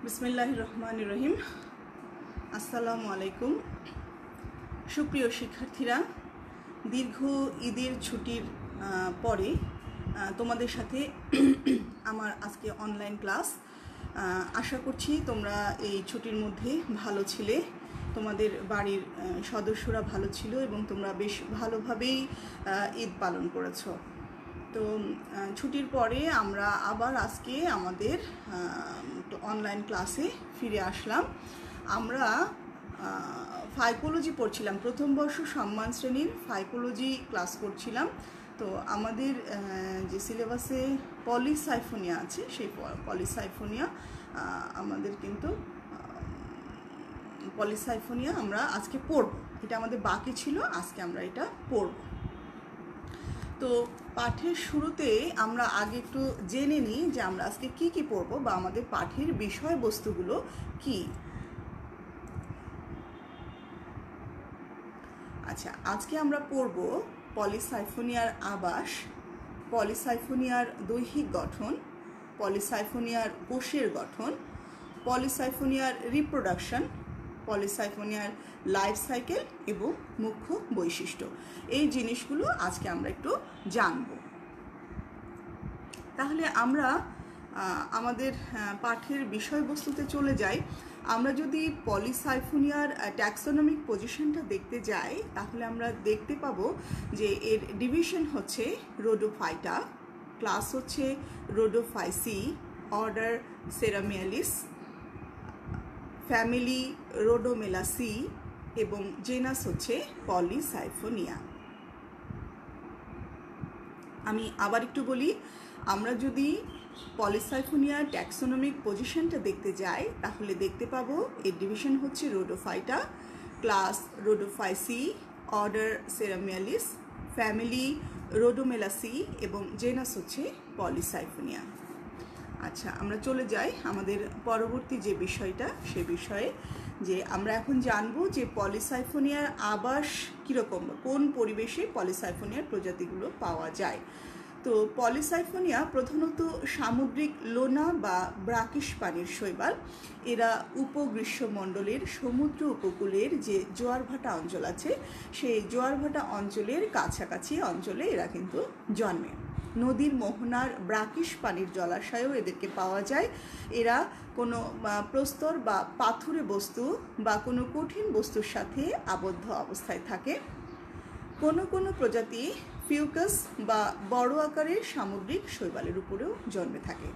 বিসমিল্লাহির রহমানির রহিম। আসসালামু আলাইকুম। সুপ্রিয় শিক্ষার্থীরা, দীর্ঘ ঈদের ছুটির পরে তোমাদের সাথে আমার আজকে অনলাইন ক্লাস। আশা করছি তোমরা এই ছুটির মধ্যে ভালো ছিলে, তোমাদের বাড়ির সদস্যরা ভালো ছিল এবং তোমরা বেশ ভালোভাবেই ঈদ পালন করেছো। তো ছুটির পরে আমরা আবার আজকে আমাদের অনলাইন ক্লাসে ফিরে আসলাম। আমরা ফাইকোলজি পড়ছিলাম, প্রথম বর্ষ সম্মান শ্রেণীর ফাইকোলজি ক্লাস করছিলাম। তো আমাদের যে সিলেবাসে পলিসাইফোনিয়া আছে, সেই পলিসাইফোনিয়া আমাদের কিন্তু পলিসাইফোনিয়া আমরা আজকে পড়ব। এটা আমাদের বাকি ছিল, আজকে আমরা এটা পড়ব। তো পাঠের শুরুতে আমরা আগে একটু জেনে নিই যে আমরা আজকে কি কি পড়ব বা আমাদের পাঠের বিষয়বস্তুগুলো কি। আচ্ছা, আজকে আমরা পড়ব পলিসাইফোনিয়ার আবাস, পলিসাইফোনিয়ার দৈহিক গঠন, পলিসাইফোনিয়ার কোষের গঠন, পলিসাইফোনিয়ার রিপ্রোডাকশন, পলিসাইফোনিয়ার লাইফ সাইকেল এবং মুখ্য বৈশিষ্ট্য। এই জিনিসগুলো আজকে আমরা একটু জানব। তাহলে আমরা আমাদের পাঠের বিষয়বস্তুতে চলে যাই। আমরা যদি পলিসাইফোনিয়ার ট্যাক্সোনমিক পজিশনটা দেখতে যাই, তাহলে আমরা দেখতে পাবো যে এর ডিভিশন হচ্ছে রোডোফাইটা, ক্লাস হচ্ছে Rhodophyceae, order Ceramiales, family Rhodomelaceae এবং জেনাস হচ্ছে পলিসাইফোনিয়া। আমি আবার একটু বলি, আমরা যদি পলিসাইফোনিয়ার ট্যাক্সোনমিক পজিশনটা দেখতে যাই, তাহলে দেখতে পাবো এর ডিভিশন হচ্ছে Rhodophyta, class Rhodophyceae, order Ceramiales, family Rhodomelaceae এবং জেনাস হচ্ছে পলিসাইফোনিয়া। আচ্ছা, আমরা চলে যাই আমাদের পরবর্তী যে বিষয়টা, সে বিষয়ে যে আমরা এখন জানবো যে পলিসাইফোনিয়ার আবাস কীরকম, কোন পরিবেশে পলিসাইফোনিয়ার প্রজাতিগুলো পাওয়া যায়। তো পলিসাইফোনিয়া প্রধানত সামুদ্রিক লোনা বা ব্রাকিশ পানির শৈবাল। এরা উপগ্রীষ্মমণ্ডলের সমুদ্র উপকূলের যে জোয়ারভাটা অঞ্চল আছে, সেই জোয়ারভাটা অঞ্চলের কাছাকাছি অঞ্চলে এরা কিন্তু জন্মে। নদীর মোহনার ব্রাকিশ পানির জলাশয়েও এদেরকে পাওয়া যায়। এরা কোনো প্রস্তর বা পাথুরে বস্তু বা কোনো কঠিন বস্তুর সাথে আবদ্ধ অবস্থায় থাকে। কোনো কোনো প্রজাতি ফিউকাস বা বড় আকারের সামুদ্রিক শৈবালের উপরেও জন্মে থাকে।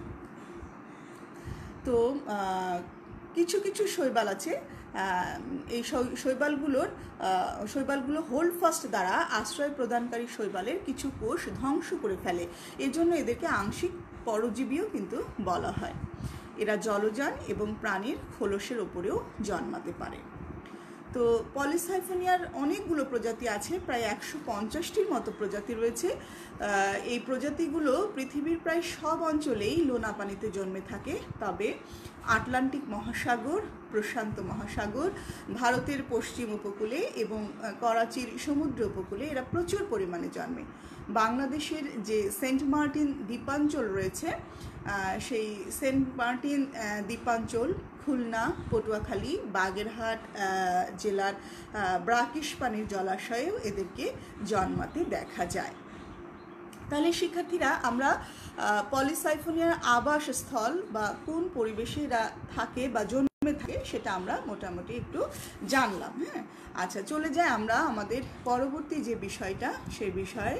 তো কিছু কিছু শৈবাল আছে, এই শৈবালগুলো হোল্ড ফাস্ট দ্বারা আশ্রয় প্রদানকারী শৈবালের কিছু কোষ ধ্বংস করে ফেলে। এজন্য এদেরকে আংশিক পরজীবীও কিন্তু বলা হয়। এরা জলযান এবং প্রাণীর খোলসের ওপরেও জন্মাতে পারে। তো পলিসাইফোনিয়ার অনেকগুলো প্রজাতি আছে, প্রায় 150টির মতো প্রজাতি রয়েছে। এই প্রজাতিগুলো পৃথিবীর প্রায় সব অঞ্চলেই লোনা পানিতে জন্মে থাকে। তবে আটলান্টিক মহাসাগর, প্রশান্ত মহাসাগর, ভারতের পশ্চিম উপকূলে এবং করাচির সমুদ্র উপকূলে এরা প্রচুর পরিমাণে জন্মে। বাংলাদেশের যে সেন্ট মার্টিন দ্বীপাঞ্চল রয়েছে, সেই সেন্ট মার্টিন দ্বীপাঞ্চল, খুলনা, পটুয়াখালী, বাগেরহাট জেলার ব্রাকিশ পানির জলাশয়েও এদেরকে জন্মাতে দেখা যায়। তাহলে শিক্ষার্থীরা, আমরা পলিসাইফোনিয়ার আবাসস্থল বা কোন পরিবেশে এরা থাকে বা জন্মে থাকে সেটা আমরা মোটামুটি একটু জানলাম। হ্যাঁ, আচ্ছা, চলে যাই আমরা আমাদের পরবর্তী যে বিষয়টা, সেই বিষয়ে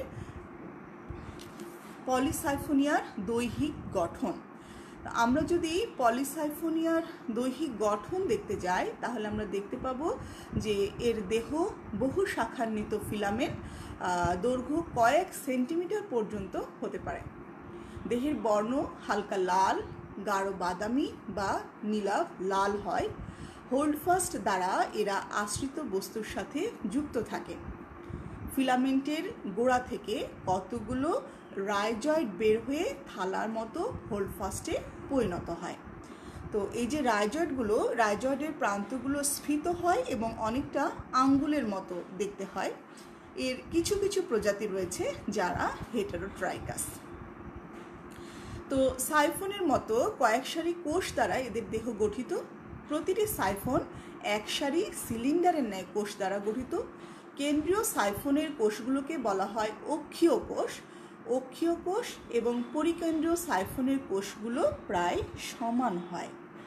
পলিসাইফোনিয়ার দৈহিক গঠন। আমরা যদি পলিসাইফোনিয়ার দৈহিক গঠন দেখতে যাই, তাহলে আমরা দেখতে পাবো যে এর দেহ বহু শাখান্বিত ফিলামেন্ট, দৈর্ঘ্য কয়েক সেন্টিমিটার পর্যন্ত হতে পারে। দেহের বর্ণ হালকা লাল, গাঢ় বাদামি বা নীলাভ লাল হয়। হোল্ডফাস্ট দ্বারা এরা আশ্রিত বস্তুর সাথে যুক্ত থাকে। ফিলামেন্টের গোড়া থেকে কতগুলো রাইজয়েড বের হয়ে থালার মতো হোল্ডফাস্টে পরিণত হয়। তো এই যে রাইজয়েডের প্রান্তগুলো স্ফীত হয় এবং অনেকটা আঙ্গুলের মতো দেখতে হয়। এর কিছু কিছু প্রজাতি রয়েছে যারা হেটারোট্রাইকাস। তো সাইফনের মতো কয়েক সারি কোষ দ্বারা এদের দেহ গঠিত। প্রতিটি সাইফন এক সারি সিলিন্ডারের ন্যায় কোষ দ্বারা গঠিত। কেন্দ্রীয় সাইফনের কোষগুলোকে বলা হয় অক্ষীয় কোষ। অক্ষীয় কোষ এবং পরিকেন্দ্রীয় সাইফনের কোষগুলো প্রায় সমান হয়।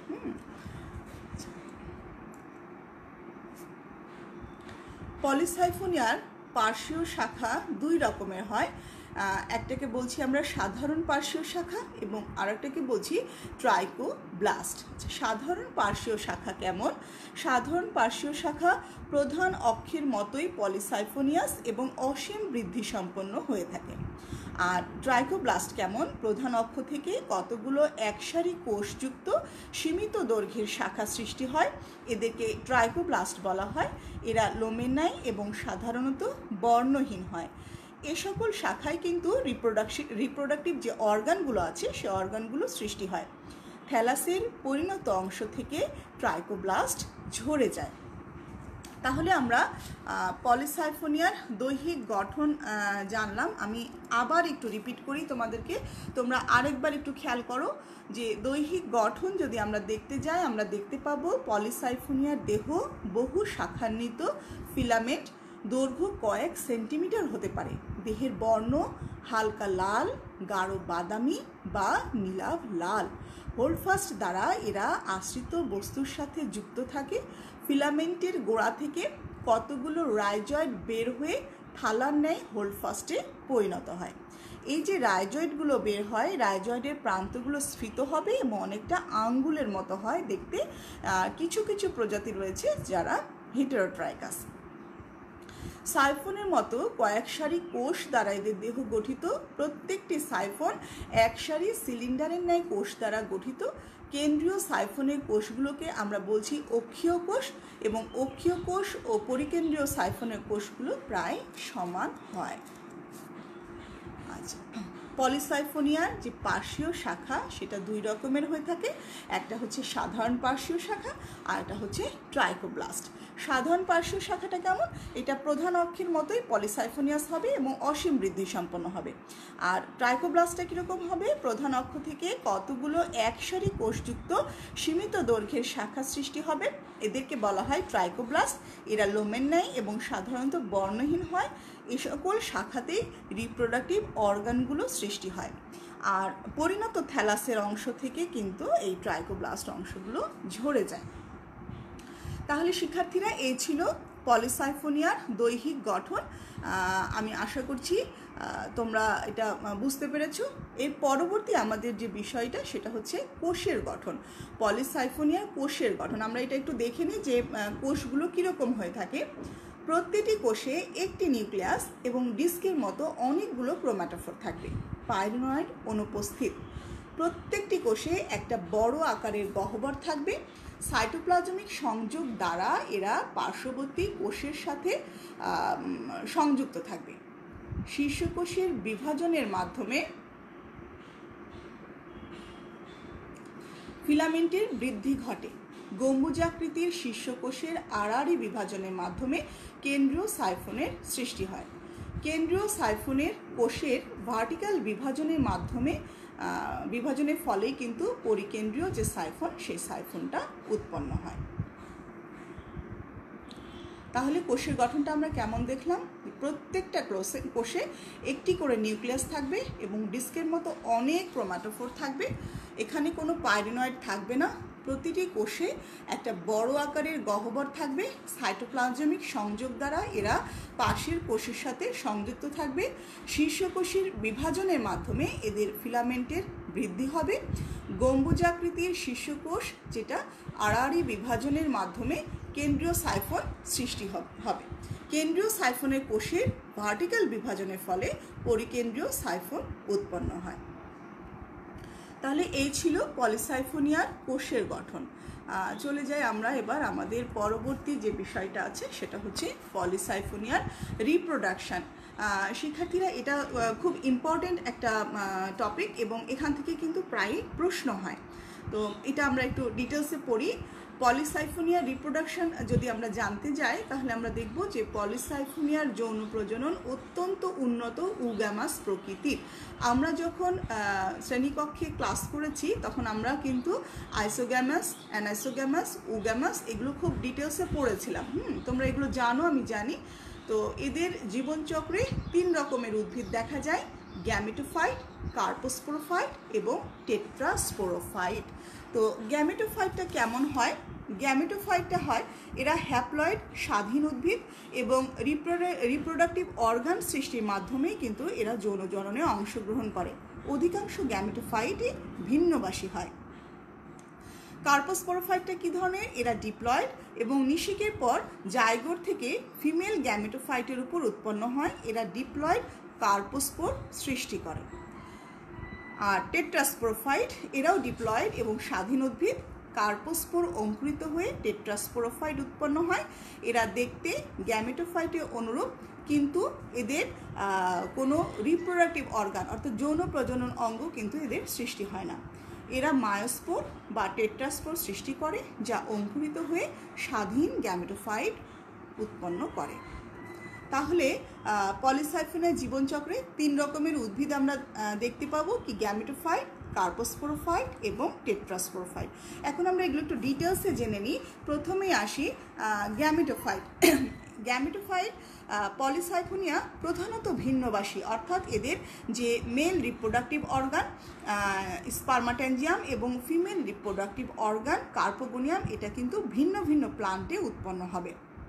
পলিসাইফোনিয়ার পার্শ্বীয় শাখা দুই রকমের হয়। একটাকে বলছি আমরা সাধারণ পার্শ্বীয় শাখা এবং আরেকটাকে বলছি ট্রাইকোব্লাস্ট। সাধারণ পার্শ্বীয় শাখা কেমন? সাধারণ পার্শ্বীয় শাখা প্রধান অক্ষের মতোই পলিসাইফোনিয়াস এবং অসীম বৃদ্ধি সম্পন্ন হয়ে থাকে। আর ট্রাইকোব্লাস্ট কেমন? প্রধান অক্ষ থেকে কতগুলো একসারি কোষযুক্ত সীমিত দৈর্ঘ্যের শাখা সৃষ্টি হয়, এদেরকে ট্রাইকোব্লাস্ট বলা হয়। এরা লোমের ন্যায় এবং সাধারণত বর্ণহীন হয়। এ সকল শাখায় কিন্তু রিপ্রোডাক্টিভ যে অর্গানগুলো আছে সে অর্গানগুলো সৃষ্টি হয়। থ্যালাসের পরিণত অংশ থেকে ট্রাইকোব্লাস্ট ঝরে যায়। তাহলে আমরা পলিসাইফোনিয়ার দৈহিক গঠন জানলাম। আমি আবার একটু রিপিট করি তোমাদেরকে, তোমরা আরেকবার একটু খেয়াল করো যে দৈহিক গঠন যদি আমরা দেখতে যাই, আমরা দেখতে পাবো পলিসাইফোনিয়ার দেহ বহু শাখান্বিত ফিলামেন্ট, দৈর্ঘ্য কয়েক সেন্টিমিটার হতে পারে। দেহের বর্ণ হালকা লাল, গাঢ় বাদামি বা নীলাভ লাল। হোল্ডফাস্ট দ্বারা এরা আশ্রিত বস্তুর সাথে যুক্ত থাকে। ফিলামেন্টের গোড়া থেকে কতগুলো রাইজয়েড বের হয়ে থালার ন্যায় হোল্ডফাস্টে পরিণত হয়। এই যে রাইজয়েডগুলো বের হয়, রাইজয়েডের প্রান্তগুলো স্ফীত হবে এবং অনেকটা আঙ্গুলের মতো হয় দেখতে। কিছু কিছু প্রজাতি রয়েছে যারা হেটেরোট্রাইকাস। সাইফনের মতো কয়েক সারি কোষ দ্বারা এদের দেহ গঠিত। প্রত্যেকটি সাইফন এক সারি সিলিন্ডারের ন্যায় কোষ দ্বারা গঠিত। কেন্দ্রীয় সাইফনের কোষগুলোকে আমরা বলছি অক্ষীয় কোষ এবং অক্ষীয় কোষ ও পরিকেন্দ্রীয় সাইফনের কোষগুলো প্রায় সমান হয়। আচ্ছা, পলিসাইফোনিয়ার যে পার্শ্বীয় শাখা সেটা দুই রকমের হয়ে থাকে। একটা হচ্ছে সাধারণ পার্শ্বীয় শাখা আর একটা হচ্ছে ট্রাইকোব্লাস্ট। সাধারণ পার্শ্বীয় শাখাটা কেমন? এটা প্রধান অক্ষের মতোই পলিসাইফোনিয়াস হবে এবং অসীম বৃদ্ধি সম্পন্ন হবে। আর ট্রাইকোব্লাস্টটা কীরকম হবে? প্রধান অক্ষ থেকে কতগুলো একসারি কোষযুক্ত সীমিত দৈর্ঘ্যের শাখা সৃষ্টি হবে, এদেরকে বলা হয় ট্রাইকোব্লাস্ট। এরা লোমের ন্যায় এবং সাধারণত বর্ণহীন হয়। এ সকল শাখাতেই রিপ্রোডাক্টিভ অর্গানগুলো সৃষ্টি হয়। আর পরিণত থ্যালাসের অংশ থেকে কিন্তু এই ট্রাইকোব্লাস্ট অংশগুলো ঝরে যায়। তাহলে শিক্ষার্থীরা এই ছিল পলিসাইফোনিয়ার দৈহিক গঠন। আমি আশা করছি তোমরা এটা বুঝতে পেরেছো। এর পরবর্তী আমাদের যে বিষয়টা সেটা হচ্ছে কোষের গঠন। পলিসাইফোনিয়ার কোষের গঠন আমরা এটা একটু দেখে নিই যে কোষগুলো কীরকম হয়ে থাকে। প্রতিটি কোষে একটি নিউক্লিয়াস এবং ডিস্কের মতো অনেকগুলো ক্রোম্যাটোফোর থাকবে। পাইরিনয়েড অনুপস্থিত। প্রত্যেকটি কোষে একটা বড় আকারের গহ্বর থাকবে। সাইটোপ্লাজমিক সংযোগ দ্বারা এরা পার্শ্ববর্তী কোষের সাথে সংযুক্ত থাকবে। শীর্ষকোষের বিভাজনের মাধ্যমে ফিলামেন্টের বৃদ্ধি ঘটে। গম্বুজাকৃতির শীর্ষকোষের আড়াআড়ি বিভাজনের মাধ্যমে কেন্দ্রীয় সাইফনের সৃষ্টি হয়। কেন্দ্রীয় সাইফনের কোষের ভার্টিক্যাল বিভাজনের ফলেই কিন্তু পরিকেন্দ্রীয় যে সাইফন সেই সাইফনটা উৎপন্ন হয়। তাহলে কোষের গঠনটা আমরা কেমন দেখলাম? প্রত্যেকটা কোষে একটি করে নিউক্লিয়াস থাকবে এবং ডিস্কের মতো অনেক ক্রোম্যাটোফোর থাকবে। এখানে কোনো পাইরিনয়েড থাকবে না। প্রতিটি কোষে একটা বড় আকারের গহ্বর থাকবে। সাইটোপ্লাজমিক সংযোগ দ্বারা এরা পাশের কোষের সাথে সংযুক্ত থাকবে। শীর্ষকোষের বিভাজনের মাধ্যমে এদের ফিলামেন্টের বৃদ্ধি হবে। গম্বুজাকৃতির শীর্ষকোষ যেটা আড়াআড়ি বিভাজনের মাধ্যমে কেন্দ্রীয় সাইফন সৃষ্টি হবে। কেন্দ্রীয় সাইফনের কোষের ভার্টিক্যাল বিভাজনের ফলে পরিকেন্দ্রীয় সাইফন উৎপন্ন হয়। তাহলে এই ছিল পলিসাইফোনিয়ার কোষের গঠন। চলে যাই আমরা এবার আমাদের পরবর্তী যে বিষয়টা আছে সেটা হচ্ছে পলিসাইফোনিয়ার রিপ্রোডাকশান। শিক্ষার্থীরা এটা খুব ইম্পর্টেন্ট একটা টপিক এবং এখান থেকে কিন্তু প্রায়ই প্রশ্ন হয়। তো এটা আমরা একটু ডিটেলসে পড়ি। পলিসাইফোনিয়া রিপ্রোডাকশন যদি আমরা জানতে যাই তাহলে আমরা দেখব যে পলিসাইফোনিয়ার যৌন প্রজনন অত্যন্ত উন্নত উগ্যামাস প্রকৃতির। আমরা যখন শ্রেণীকক্ষে ক্লাস করেছি তখন আমরা কিন্তু আইসোগ্যামাস, অ্যানাইসোগ্যামাস, উগ্যামাস এগুলো খুব ডিটেলসে পড়েছিলাম। তোমরা এগুলো জানো, আমি জানি। তো এদের জীবনচক্রে 3 রকমের উদ্ভিদ দেখা যায়: গ্যামেটোফাইট, কার্পোস্পোরোফাইট এবং টেট্রাস্পোরোফাইট। তো গ্যামেটোফাইটটা কেমন হয়? গ্যামেটোফাইটটা হয়, এরা হ্যাপ্লয়েড স্বাধীন উদ্ভিদ এবং রিপ্রোডাক্টিভ অর্গান সৃষ্টির মাধ্যমেই কিন্তু এরা যৌন জননে অংশগ্রহণ করে। অধিকাংশ গ্যামেটোফাইটই ভিন্নবাসী হয়। কার্পোস্পোরোফাইটটা কী ধরনের? এরা ডিপ্লয়েড এবং নিষেকের পর জাইগোট থেকে ফিমেল গ্যামেটোফাইটের উপর উৎপন্ন হয়। এরা ডিপ্লয়েড কার্পোস্পোর সৃষ্টি করে। আর টেট্রাস্পোরোফাইট, এরাও ডিপ্লয়েড এবং স্বাধীন উদ্ভিদ। কার্পোস্পোর অঙ্কুরিত হয়ে টেট্রাস্পোরোফাইট উৎপন্ন হয়। এরা দেখতে গ্যামেটোফাইটের অনুরূপ, কিন্তু এদের কোনো রিপ্রোডাক্টিভ অর্গান অর্থাৎ যৌন প্রজনন অঙ্গ কিন্তু এদের সৃষ্টি হয় না। এরা মায়োস্পোর বা টেট্রাস্পোর সৃষ্টি করে, যা অঙ্কুরিত হয়ে স্বাধীন গ্যামেটোফাইট উৎপন্ন করে। তাহলে পলিসাইফোনিয়ার জীবনচক্রে 3 রকমের উদ্ভিদ আমরা দেখতে পাবো, কি গ্যামেটোফাইট, কার্পোস্পোরোফাইট এবং টেট্রাস্পোরোফাইট। এখন আমরা এগুলো একটু ডিটেলসে জেনে নিই। প্রথমেই আসি গ্যামেটোফাইট। গ্যামেটোফাইট পলিসাইফোনিয়া প্রধানত ভিন্নবাসী, অর্থাৎ এদের যে মেল রিপ্রোডাক্টিভ অর্গান স্পার্মাটেনজিয়াম এবং ফিমেল রিপ্রোডাক্টিভ অর্গান কার্পোগোনিয়াম, এটা কিন্তু ভিন্ন ভিন্ন প্লান্টে উৎপন্ন হবে।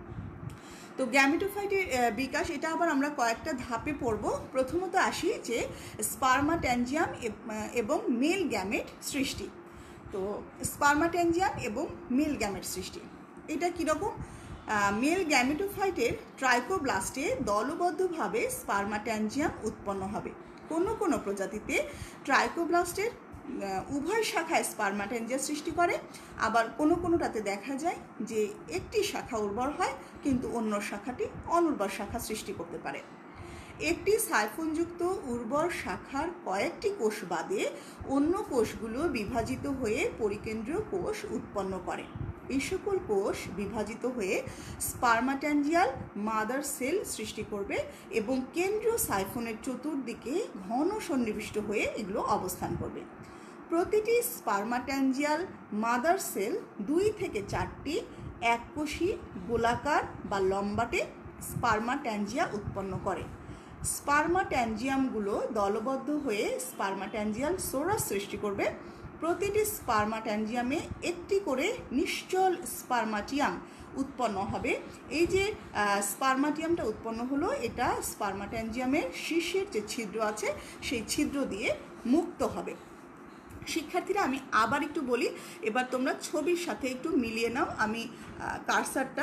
তো গ্যামেটোফাইটের বিকাশ, এটা আবার আমরা কয়েকটা ধাপে পড়ব। প্রথমত আসি যে স্পার্মাটেনজিয়াম এবং মেল গ্যামেট সৃষ্টি। তো স্পার্মাটেনজিয়াম এবং মেল গ্যামেট সৃষ্টি এটা কীরকম? মেল গ্যামেটোফাইটের ট্রাইকোব্লাস্টে দলবদ্ধভাবে স্পার্মাটেনজিয়াম উৎপন্ন হবে। কোনো কোনো প্রজাতিতে ট্রাইকোব্লাস্টের উভয় শাখায় স্পার্মাটেনজিয়া সৃষ্টি করে, আবার কোনো কোনোটাতে দেখা যায় যে একটি শাখা উর্বর হয় কিন্তু অন্য শাখাটি অনুর্বর শাখা সৃষ্টি করতে পারে। একটি সাইফনযুক্ত উর্বর শাখার কয়েকটি কোষ বাদে অন্য কোষগুলো বিভাজিত হয়ে পরিকেন্দ্রীয় কোষ উৎপন্ন করে। এই সকল কোষ বিভাজিত হয়ে স্পার্মাটেনজিয়াল মাদার সেল সৃষ্টি করবে এবং কেন্দ্রীয় সাইফনের চতুর্দিকে ঘন সন্নিবিষ্ট হয়ে এগুলো অবস্থান করবে। প্রতিটি স্পার্মাটেনজিয়াল মাদার সেল 2 থেকে 4টি এককোষী গোলাকার বা লম্বাটে স্পার্মাটেনজিয়া উৎপন্ন করে। স্পার্মাটেনজিয়ামগুলো দলবদ্ধ হয়ে স্পার্মাটেনজিয়াল সোরাস সৃষ্টি করবে। প্রতিটি স্পার্মাটেনজিয়ামে একটি করে নিশ্চল স্পার্মাটিয়াম উৎপন্ন হবে। এই যে স্পার্মাটিয়ামটা উৎপন্ন হলো, এটা স্পার্মাটেনজিয়ামের শীর্ষের যে ছিদ্র আছে সেই ছিদ্র দিয়ে মুক্ত হবে। শিক্ষার্থীরা, আমি আবার একটু বলি, এবার তোমরা ছবির সাথে একটু মিলিয়ে নাও। আমি কার্সারটা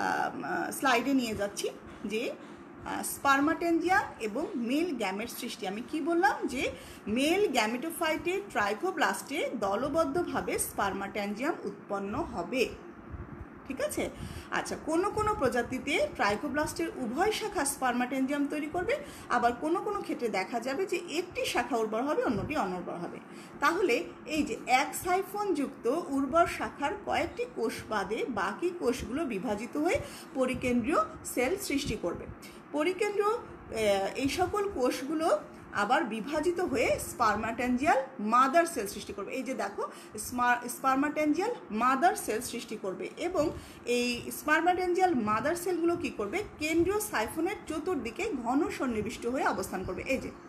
স্লাইডে নিয়ে যাচ্ছি যে স্পার্মাটেনজিয়াম এবং মেল গ্যামেট সৃষ্টি। আমি কি বললাম যে মেল গ্যামেটোফাইটের ট্রাইকোব্লাস্টে দলবদ্ধভাবে স্পার্মাটেনজিয়াম উৎপন্ন হবে। ঠিক আছে? আচ্ছা, কোনো কোনো প্রজাতিতে ট্রাইকোব্লাস্টের উভয় শাখা স্পার্মাটেনজিয়াম তৈরি করবে, আবার কোনো কোনো ক্ষেত্রে দেখা যাবে যে একটি শাখা উর্বর হবে, অন্যটি অনুর্বর হবে। তাহলে এই যে এক সাইফনযুক্ত উর্বর শাখার কয়েকটি কোষ বাদে বাকি কোষগুলো বিভাজিত হয়ে পরিকেন্দ্রীয় সেল সৃষ্টি করবে। পরিকেন্দ্রীয় এই সকল কোষগুলো আবার বিভাজিত হয়ে স্পার্মাটেনজিয়াল মাদার সেল সৃষ্টি করবে। এই যে দেখো, স্পার্মাটেনজিয়াল মাদার সেল সৃষ্টি করবে এবং এই স্পার্মাটেনজিয়াল মাদার সেলগুলো কি করবে? কেন্দ্রীয় সাইফনের চতুর্দিকে ঘন সন্নিবিষ্ট হয়ে অবস্থান করবে। এই যে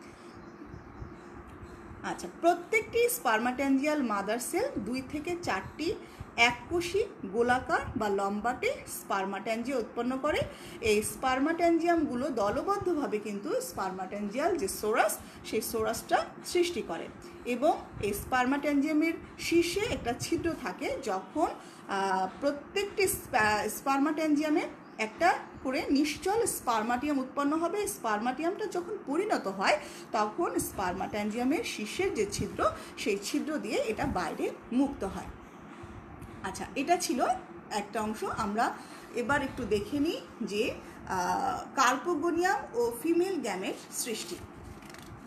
আচ্ছা, প্রত্যেকটি স্পার্মাটেনজিয়াল মাদার সেল 2 থেকে 4টি এককোষী গোলাকার বা লম্বাটে স্পার্মাটেনজিয়া উৎপন্ন করে। এই স্পার্মাটেনজিয়ামগুলো দলবদ্ধভাবে কিন্তু স্পার্মাটেনজিয়াল যে সোরাস, সেই সোরাসটা সৃষ্টি করে এবং এই স্পার্মাটেনজিয়ামের শীর্ষে একটা ছিদ্র থাকে। যখন প্রত্যেকটি স্পার্মাটেনজিয়ামে একটা করে নিশ্চল স্পার্মাটিয়াম উৎপন্ন হবে, স্পার্মাটিয়ামটা যখন পরিণত হয় তখন স্পার্মাটেনজিয়ামের শীর্ষের যে ছিদ্র, সেই ছিদ্র দিয়ে এটা বাইরে মুক্ত হয়। আচ্ছা, এটা ছিল একটা অংশ। আমরা এবার একটু দেখে নিই যে কার্পোগোনিয়াম ও ফিমেল গ্যামেট সৃষ্টি।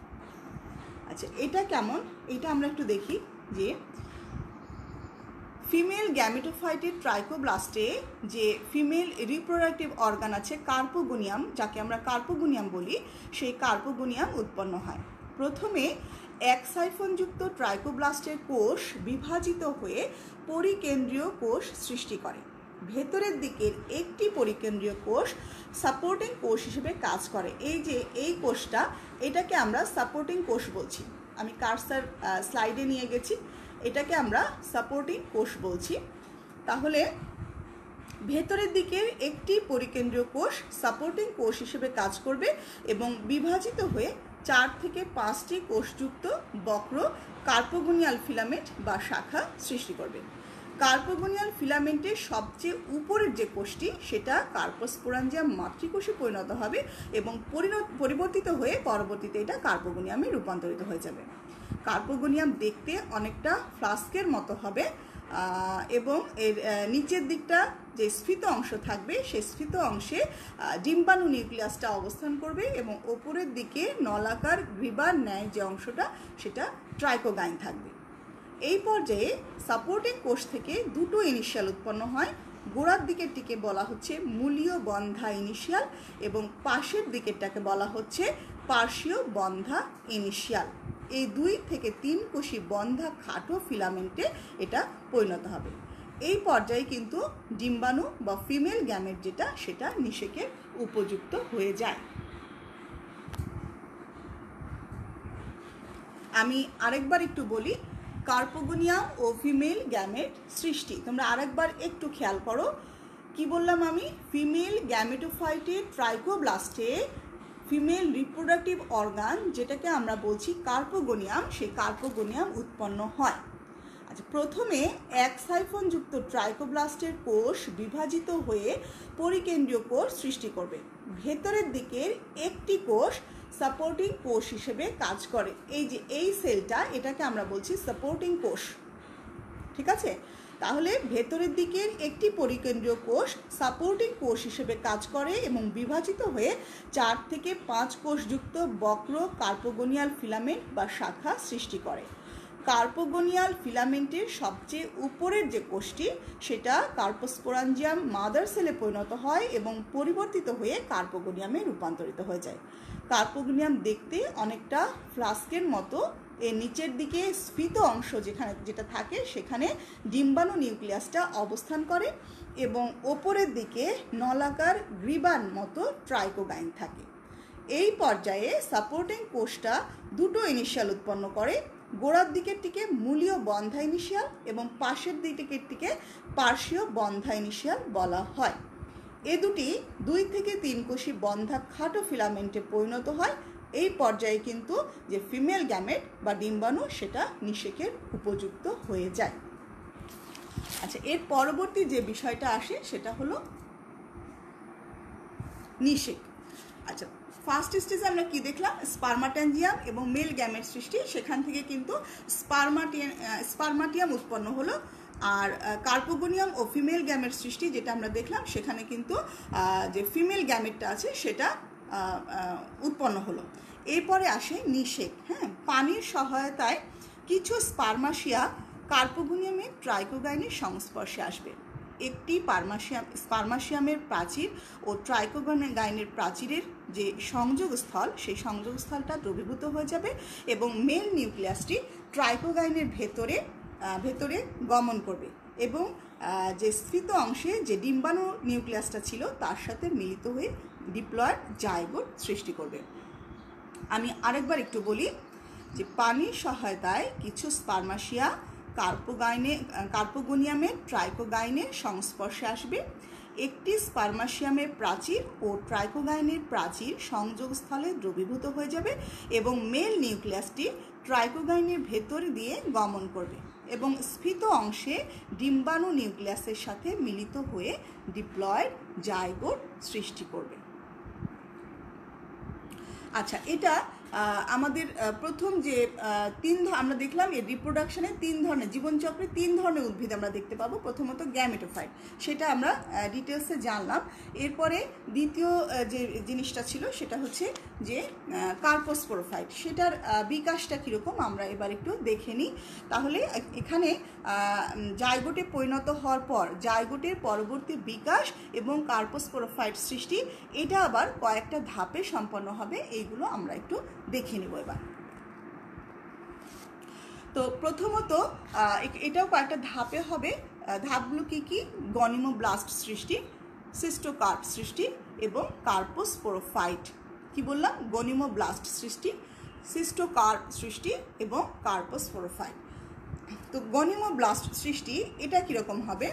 আচ্ছা, এটা কেমন, এটা আমরা একটু দেখি যে ফিমেল গ্যামেটোফাইটের ট্রাইকোব্লাস্টে যে ফিমেল রিপ্রোডাক্টিভ অর্গান আছে কার্পোগোনিয়াম, যাকে আমরা কার্পোগোনিয়াম বলি, সেই কার্পোগোনিয়াম উৎপন্ন হয়। প্রথমে এক সাইফনযুক্ত ট্রাইকোব্লাস্টের কোষ বিভাজিত হয়ে পরিকেন্দ্রীয় কোষ সৃষ্টি করে। ভেতরের দিকের একটি পরিকেন্দ্রীয় কোষ সাপোর্টিং কোষ হিসেবে কাজ করে। এই যে এই কোষটা, এটাকে আমরা সাপোর্টিং কোষ বলছি। আমি কার্সার স্লাইডে নিয়ে গেছি, এটাকে আমরা সাপোর্টিং কোষ বলছি। তাহলে ভেতরের দিকের একটি পরিকেন্দ্রীয় কোষ সাপোর্টিং কোষ হিসেবে কাজ করবে এবং বিভাজিত হয়ে 4 থেকে 5টি কোষযুক্ত বক্র কার্পোগোনিয়াল ফিলামেন্ট বা শাখা সৃষ্টি করবে। কার্পোগোনিয়াল ফিলামেন্টের সবচেয়ে উপরের যে কোষটি, সেটা কার্পোস্পোরাঞ্জিয়াম মাতৃকোষে পরিণত হবে এবং পরিবর্তিত হয়ে পরবর্তীতে এটা কার্পোগোনিয়ামে রূপান্তরিত হয়ে যাবে। কার্পোগোনিয়াম দেখতে অনেকটা ফ্লাস্কের মতো হবে এবং এর নিচের দিকটা যে স্ফীত অংশ থাকবে, সেই স্ফীত অংশে ডিম্বাণু নিউক্লিয়াসটা অবস্থান করবে এবং ওপরের দিকে নলাকার গ্রীবার ন্যায় যে অংশটা, সেটা ট্রাইকোগাইন থাকবে। এই পর্যায়ে সাপোর্টিং কোষ থেকে দুটো ইনিশিয়াল উৎপন্ন হয়। গোড়ার দিকেরটিকে বলা হচ্ছে মূলীয় বন্ধা ইনিশিয়াল এবং পাশের দিকেরটাকে বলা হচ্ছে পার্শ্বীয় বন্ধা ইনিশিয়াল। এই 2 থেকে 3 কোষী বন্ধা খাটো ফিলামেন্টে এটা পরিণত হবে। এই পর্যায়ে কিন্তু ডিম্বাণু বা ফিমেল গ্যামেট যেটা, সেটা নিষেকের উপযুক্ত হয়ে যায়। আমি আরেকবার একটু বলি, কার্পোগোনিয়াম ও ফিমেল গ্যামেট সৃষ্টি তোমরা আরেকবার একটু খেয়াল করো। কি বললাম আমি? ফিমেল গ্যামেটোফাইটের ট্রাইকোব্লাস্টে ফিমেল রিপ্রোডাক্টিভ অর্গান, যেটাকে আমরা বলছি কার্পোগোনিয়াম, সেই কার্পোগোনিয়াম উৎপন্ন হয়। আচ্ছা, প্রথমে এক সাইফনযুক্ত ট্রাইকোব্লাস্টের কোষ বিভাজিত হয়ে পরিকেন্দ্রীয় কোষ সৃষ্টি করবে। ভেতরের দিকের একটি কোষ সাপোর্টিং কোষ হিসেবে কাজ করে। এই যে এই সেলটা, এটাকে আমরা বলছি সাপোর্টিং কোষ। ঠিক আছে? তাহলে ভেতরের দিকের একটি পরিকেন্দ্রীয় কোষ সাপোর্টিং কোষ হিসেবে কাজ করে এবং বিভাজিত হয়ে 4 থেকে 5 কোষযুক্ত বক্র কার্পোগোনিয়াল ফিলামেন্ট বা শাখা সৃষ্টি করে। কার্পোগোনিয়াল ফিলামেন্টের সবচেয়ে উপরের যে কোষটি, সেটা কার্পোস্পোরাঞ্জিয়াম মাদার সেলে পরিণত হয় এবং পরিবর্তিত হয়ে কার্পোগোনিয়ামে রূপান্তরিত হয়ে যায়। কার্পোগোনিয়াম দেখতে অনেকটা ফ্লাস্কের মতো। এর নিচের দিকে স্ফীত অংশ যেটা থাকে, সেখানে ডিম্বাণু নিউক্লিয়াসটা অবস্থান করে এবং ওপরের দিকে নলাকার গ্রীবান মতো ট্রাইকোগাইন থাকে। এই পর্যায়ে সাপোর্টিং কোষটা দুটো ইনিশিয়াল উৎপন্ন করে। গোড়ার দিকেরটিকে মূলীয় বন্ধা ইনিশিয়াল এবং পাশের দিকেরটিকে পার্শ্বীয় বন্ধা ইনিশিয়াল বলা হয়। এ দুটি 2 থেকে 3 কোষী বন্ধা খাটো ফিলামেন্টে পরিণত হয়। এই পর্যায়ে কিন্তু যে ফিমেল গ্যামেট বা ডিম্বাণু, সেটা নিষেকের উপযুক্ত হয়ে যায়। আচ্ছা, এর পরবর্তী যে বিষয়টা আসে, সেটা হলো নিষেক। আচ্ছা, ফার্স্ট স্টেজে আমরা কি দেখলাম? স্পার্মাটাঞ্জিয়াম এবং মেল গ্যামেট সৃষ্টি। সেখান থেকে কিন্তু স্পার্মাটিয়াম উৎপন্ন হলো। আর কার্পোগোনিয়াম ও ফিমেল গ্যামেট সৃষ্টি যেটা আমরা দেখলাম, সেখানে কিন্তু যে ফিমেল গ্যামেটটা আছে, সেটা উৎপন্ন হলো। এরপরে আসে নিষেক। হ্যাঁ, পানির সহায়তায় কিছু স্পার্মাশিয়া কার্পোগোনিয়ামের ট্রাইকোগাইনের সংস্পর্শে আসবে। একটি স্পার্মাশিয়ামের প্রাচীর ও ট্রাইকোগাইনের প্রাচীরের যে সংযোগস্থল, সেই সংযোগস্থলটা দ্রবীভূত হয়ে যাবে এবং মেল নিউক্লিয়াসটি ট্রাইকোগাইনের ভেতরে গমন করবে এবং যে স্ফীত অংশে যে ডিম্বাণু নিউক্লিয়াসটা ছিল, তার সাথে মিলিত হয়ে ডিপ্লয়েড জাইগোট সৃষ্টি করবে। আমি আরেকবার একটু বলি যে পানির সহায়তায় কিছু স্পার্মাশিয়া কার্পোগোনিয়ামের ট্রাইকোগাইনের সংস্পর্শে আসবে। একটি স্পার্মাশিয়ামের প্রাচীর ও ট্রাইকোগাইনের প্রাচীর সংযোগস্থলে দ্রবীভূত হয়ে যাবে এবং মেল নিউক্লিয়াসটি ট্রাইকোগাইনের ভেতর দিয়ে গমন করবে এবং স্ফীত অংশে ডিম্বাণু নিউক্লিয়াসের সাথে মিলিত হয়ে ডিপ্লয়েড জাইগোট সৃষ্টি করবে। আচ্ছা, এটা আমাদের প্রথম যে আমরা দেখলাম এর রিপ্রোডাকশনে 3 ধরনের, জীবনচক্রে 3 ধরনের উদ্ভিদ আমরা দেখতে পাবো। প্রথমত গ্যামেটোফাইট, সেটা আমরা ডিটেলসে জানলাম। এরপরে দ্বিতীয় যে জিনিসটা ছিল সেটা হচ্ছে যে কার্পোস্পোরোফাইট, সেটার বিকাশটা কীরকম আমরা এবার একটু দেখে নিই। তাহলে এখানে জাইগোটে পরিণত হওয়ার পর জাইগোটের পরবর্তী বিকাশ এবং কার্পোস্পোরোফাইট সৃষ্টি, এটা আবার কয়েকটা ধাপে সম্পন্ন হবে। এইগুলো আমরা একটু দেখে নেব এবার। তো প্রথমত এটাও কয়েকটা ধাপে হবে। ধাপগুলো কি কি? গনিমোব্লাস্ট সৃষ্টি, সিস্টোকার্প সৃষ্টি এবং কার্পোস্পোরোফাইট। কি বললাম? গনিমোব্লাস্ট সৃষ্টি, সিস্টোকার্প সৃষ্টি এবং কার্পোস্পোরোফাইট। তো গনিমোব্লাস্ট সৃষ্টি এটা কীরকম হবে?